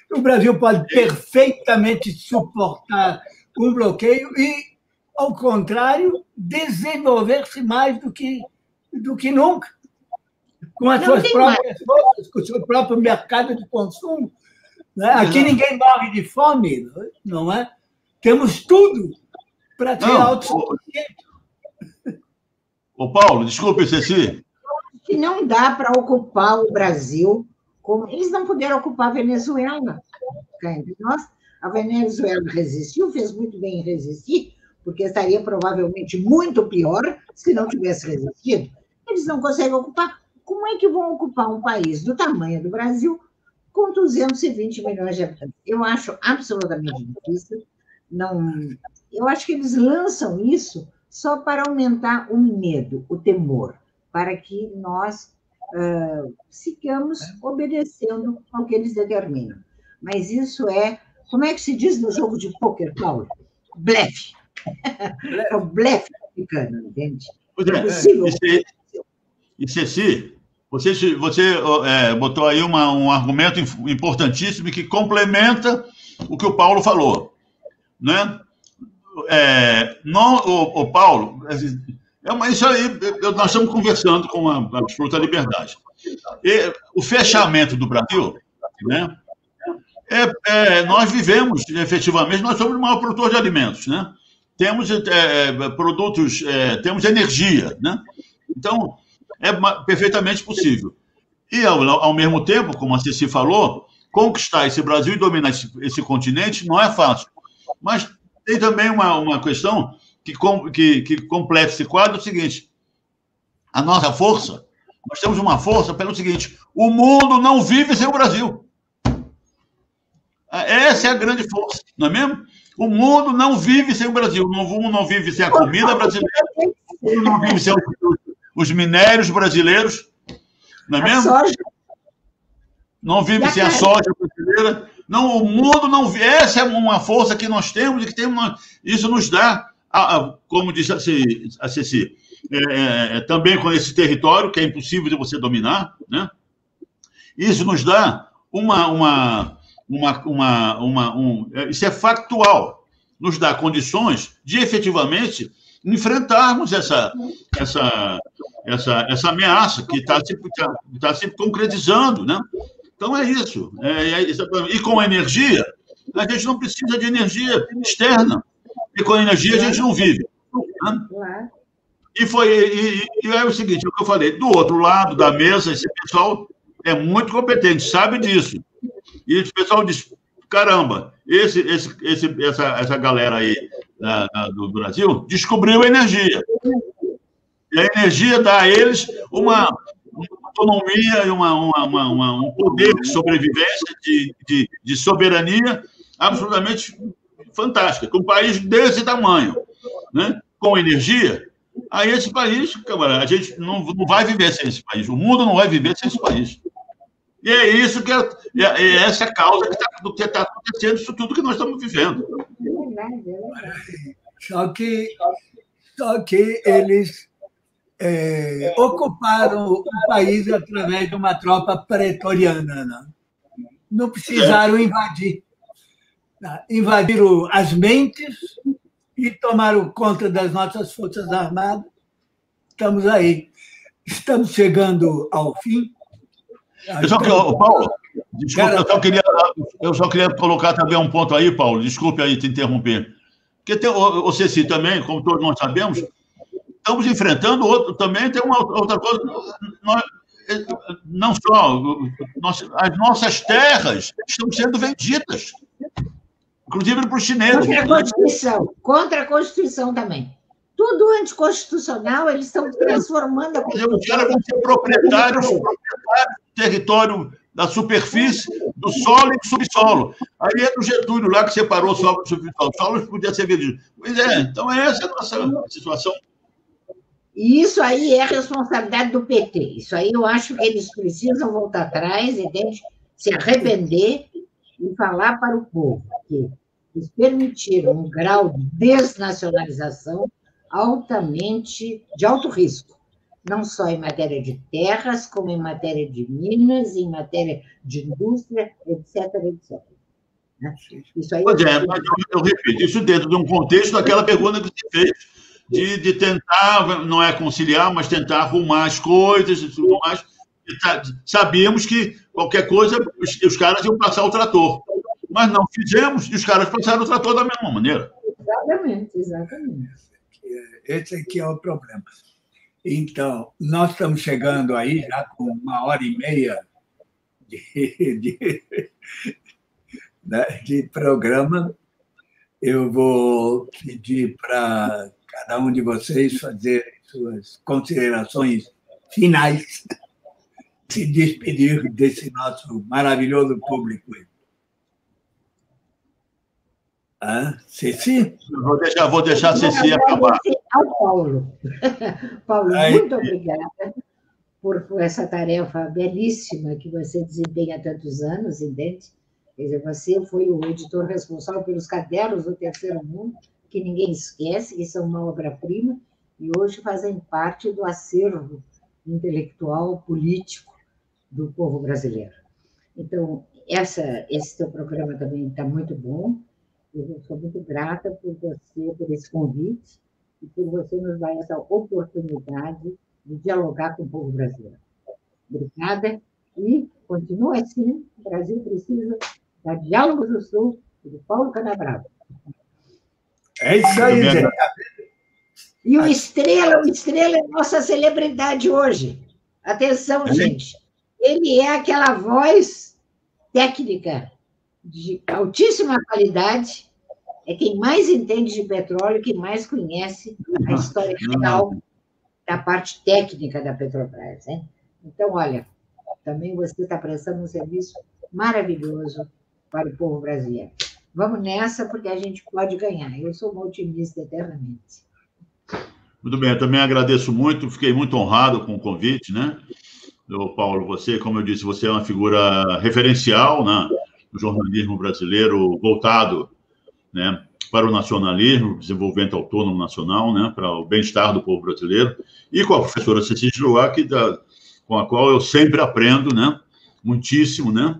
o Brasil pode perfeitamente suportar um bloqueio e, ao contrário, desenvolver-se mais do que, do que nunca, com as suas próprias forças, com o seu próprio mercado de consumo. Né? Aqui ninguém morre de fome, não é? Temos tudo para ser autossuficiente. Ô, Paulo, desculpe, Ceci. Que não dá para ocupar o Brasil como... Eles não puderam ocupar a Venezuela. Entre nós, a Venezuela resistiu, fez muito bem em resistir, porque estaria provavelmente muito pior se não tivesse resistido. Eles não conseguem ocupar. Como é que vão ocupar um país do tamanho do Brasil com duzentos e vinte milhões de habitantes? Eu acho absolutamente difícil. Não... Eu acho que eles lançam isso só para aumentar o medo, o temor, para que nós uh, sigamos obedecendo ao que eles determinam. Mas isso é, como é que se diz no jogo de pôquer, Paulo? Blefe. É o blefe americano, entende? Pois é, é possível. E, Ceci, você, você é, botou aí uma, um argumento importantíssimo que complementa o que o Paulo falou, né? É, não, o, o Paulo, é uma, isso aí, nós estamos conversando com a, a absoluta liberdade. E, o fechamento do Brasil, né? É, é, nós vivemos, efetivamente, nós somos o maior produtor de alimentos, né? Temos é, produtos, é, temos energia, né? Então, é perfeitamente possível. E, ao, ao mesmo tempo, como a Ceci falou, conquistar esse Brasil e dominar esse, esse continente não é fácil. Mas tem também uma, uma questão que, que, que completa esse quadro, é o seguinte, a nossa força, nós temos uma força pelo seguinte, o mundo não vive sem o Brasil. Essa é a grande força, não é mesmo? O mundo não vive sem o Brasil, o mundo não vive sem a comida brasileira, o mundo não vive sem os, os minérios brasileiros, não é mesmo? Não vive sem a soja brasileira. Não, o mundo não vive. Essa é uma força que nós temos e que temos, isso nos dá, a, a, como disse a Ceci, é, é, também com esse território que é impossível de você dominar, né? Isso nos dá uma... uma Uma, uma, uma, um, isso é factual, nos dá condições de efetivamente enfrentarmos essa, essa, essa, essa ameaça que está se, tá se concretizando, né? Então é isso. É, é, e com a energia, a gente não precisa de energia externa, e com a energia a gente não vive. Né? E, foi, e, e é o seguinte, é o que eu falei, do outro lado da mesa, esse pessoal é muito competente, sabe disso. E o pessoal diz, caramba, esse, esse, esse, essa, essa galera aí da, da, do Brasil descobriu a energia. E a energia dá a eles uma, uma autonomia e uma, uma, uma, uma, um poder de sobrevivência, de, de, de soberania absolutamente fantástica. Com um país desse tamanho, né, com energia, aí esse país, cara, a gente não, não vai viver sem esse país. O mundo não vai viver sem esse país. E é isso que é, é essa causa que tá, do que está acontecendo, isso tudo que nós estamos vivendo. Só que, só que eles é, ocuparam o país através de uma tropa pretoriana. Não, não precisaram invadir. Invadiram as mentes e tomaram conta das nossas Forças Armadas. Estamos aí. Estamos chegando ao fim. Eu só, então, Paulo, desculpa, cara, eu, só queria, eu só queria colocar também um ponto aí, Paulo, desculpe aí te interromper. Porque tem, o Ceci também, como todos nós sabemos, estamos enfrentando outro, também tem uma outra coisa, nós, não só, nós, as nossas terras estão sendo vendidas, inclusive para os chineses. Contra a Constituição, contra a Constituição também. Tudo anticonstitucional, eles estão transformando a Constituição. Os caras vão ser proprietários, proprietários do território, da superfície, do solo e do subsolo. Aí é do Getúlio lá que separou o solo do subsolo. O solo podia ser vendido. Pois é, então essa é a nossa situação. E isso aí é a responsabilidade do P T. Isso aí eu acho que eles precisam voltar atrás, entende? Se arrepender e falar para o povo que eles permitiram um grau de desnacionalização altamente, de alto risco, não só em matéria de terras, como em matéria de minas, em matéria de indústria, etc, etcétera. Né? Isso aí pois é, mas eu, eu repito, isso dentro de um contexto daquela pergunta que você fez, de, de tentar, não é conciliar, mas tentar arrumar as coisas e tudo mais. Sabíamos que qualquer coisa, os, os caras iam passar o trator. Mas não fizemos e os caras passaram o trator da mesma maneira. Exatamente, exatamente. Esse aqui é o problema. Então, nós estamos chegando aí já com uma hora e meia de, de, de programa. Eu vou pedir para cada um de vocês fazer suas considerações finais, se despedir desse nosso maravilhoso público. Ah, Ceci? Vou deixar, vou deixar a Ceci acabar. Ao Paulo. Paulo, Aí, muito obrigada por, por essa tarefa belíssima que você desempenha há tantos anos, entende? Quer dizer, você foi o editor responsável pelos cadernos do Terceiro Mundo, que ninguém esquece, que são uma obra-prima, e hoje fazem parte do acervo intelectual, político do povo brasileiro. Então, essa, esse teu programa também está muito bom. Eu sou muito grata por você, por esse convite, e por você nos dar essa oportunidade de dialogar com o povo brasileiro. Obrigada, e continua assim, o Brasil precisa da Diálogos do Sul e do Paulo Canabrava. É isso aí, gente. E o Estrela, o Estrela é nossa celebridade hoje. Atenção, gente. Ele é aquela voz técnica de altíssima qualidade, é quem mais entende de petróleo, quem mais conhece a história real da parte técnica da Petrobras. Hein? Então, olha, também você está prestando um serviço maravilhoso para o povo brasileiro. Vamos nessa, porque a gente pode ganhar. Eu sou uma otimista eternamente. Muito bem, eu também agradeço muito, fiquei muito honrado com o convite, né? Eu, Paulo, você, como eu disse, você é uma figura referencial, né, no jornalismo brasileiro, voltado, né, para o nacionalismo, desenvolvimento autônomo nacional, né, para o bem-estar do povo brasileiro, e com a professora Ceci Giluá, que da, com a qual eu sempre aprendo, né, muitíssimo, né,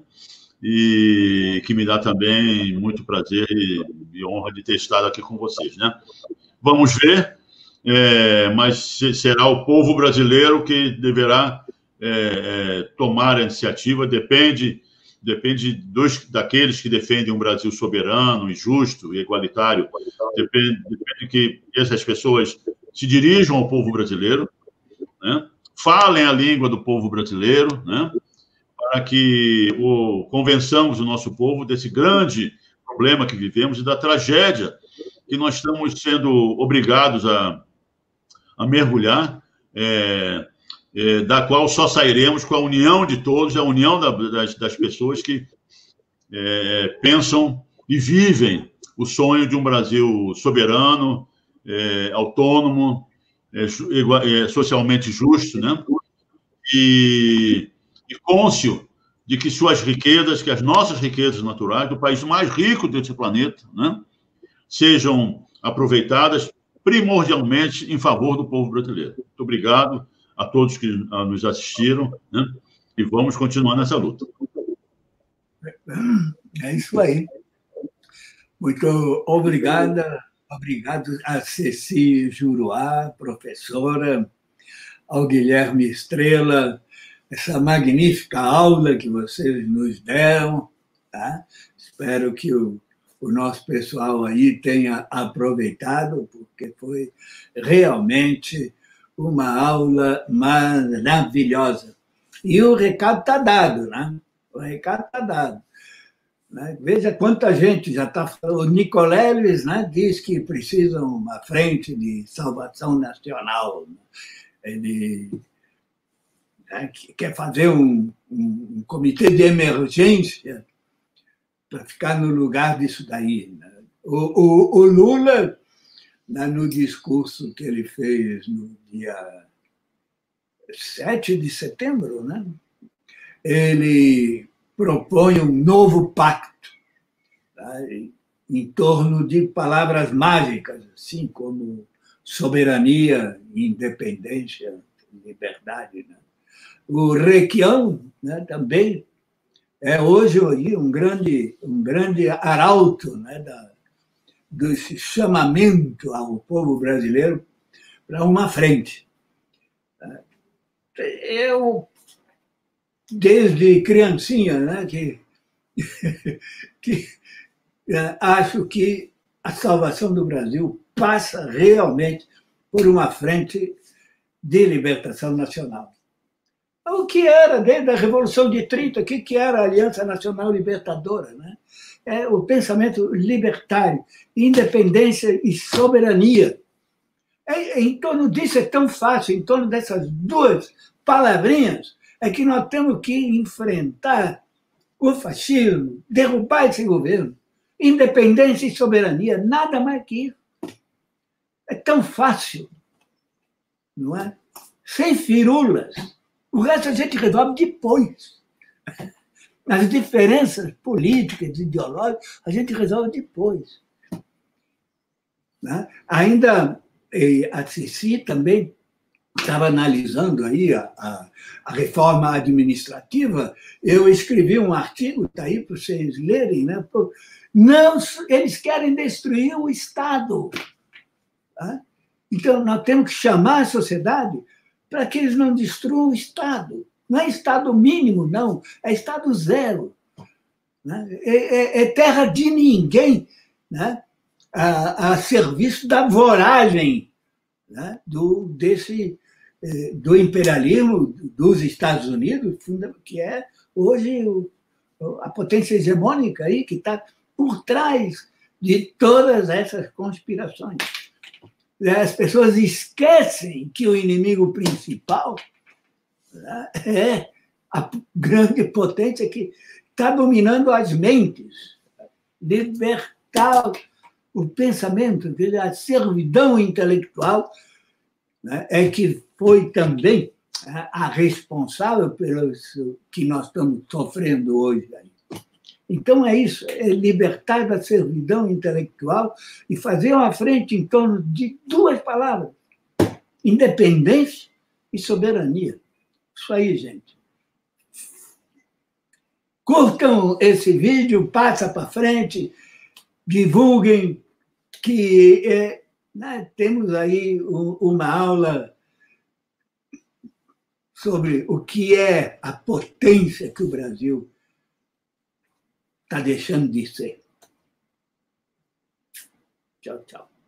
e que me dá também muito prazer e, e honra de ter estado aqui com vocês, né. Vamos ver, é, mas será o povo brasileiro que deverá é, é, tomar a iniciativa, depende, depende dos, daqueles que defendem um Brasil soberano e justo e igualitário, depende, depende que essas pessoas se dirijam ao povo brasileiro, né, falem a língua do povo brasileiro, né, para que o, convençamos o nosso povo desse grande problema que vivemos e da tragédia que nós estamos sendo obrigados a, a mergulhar, é, é, da qual só sairemos com a união de todos, a união da, das, das pessoas que é, pensam e vivem o sonho de um Brasil soberano, é, autônomo, é, é, socialmente justo, né? E, e cônscio de que suas riquezas, que as nossas riquezas naturais, do país mais rico desse planeta, né, sejam aproveitadas primordialmente em favor do povo brasileiro. Muito obrigado a todos que nos assistiram, né, e vamos continuar nessa luta. É isso aí. Muito obrigada, obrigado a Ceci Giluá, professora, ao Guilherme Estrela, essa magnífica aula que vocês nos deram. Tá? Espero que o, o nosso pessoal aí tenha aproveitado, porque foi realmente uma aula maravilhosa. E o recado está dado, né? O recado está dado. Né? Veja quanta gente já está falando. O Nicoleles, né, diz que precisa uma frente de salvação nacional. Ele né, quer fazer um, um, um comitê de emergência para ficar no lugar disso daí. Né? O, o, o Lula, né, no discurso que ele fez no dia sete de setembro, né, ele propõe um novo pacto, tá, em torno de palavras mágicas, assim como soberania, independência, liberdade. Né? O Requião, né, também é hoje um grande, um grande arauto, né, da, desse chamamento ao povo brasileiro para uma frente. Eu, desde criancinha, né, que, que acho que a salvação do Brasil passa realmente por uma frente de libertação nacional. O que era, desde a Revolução de trinta, o que era a Aliança Nacional Libertadora? Né? É o pensamento libertário, independência e soberania. É, em torno disso é tão fácil, em torno dessas duas palavrinhas, é que nós temos que enfrentar o fascismo, derrubar esse governo. Independência e soberania, nada mais que isso. É tão fácil, não é? Sem firulas. O resto a gente resolve depois. As diferenças políticas, ideológicas, a gente resolve depois. Né? Ainda a Ceci também estava analisando aí a, a, a reforma administrativa. Eu escrevi um artigo, está aí para vocês lerem, né? Não, eles querem destruir o Estado. Tá? Então, nós temos que chamar a sociedade para que eles não destruam o Estado. Não é Estado mínimo, não, é Estado zero. Né? É, é, é terra de ninguém, né? a, a serviço da voragem, né? do, desse, do imperialismo dos Estados Unidos, que é hoje a potência hegemônica aí, que está por trás de todas essas conspirações. As pessoas esquecem que o inimigo principal, né, é a grande potência que está dominando as mentes, libertar o pensamento, a servidão intelectual, né, é que foi também a responsável pelo que nós estamos sofrendo hoje. Então, é isso, é libertar da servidão intelectual e fazer uma frente em torno de duas palavras, independência e soberania. Isso aí, gente. Curtam esse vídeo, passa para frente, divulguem, que é, né, temos aí uma aula sobre o que é a potência que o Brasil está deixando de ser. Tchau, tchau.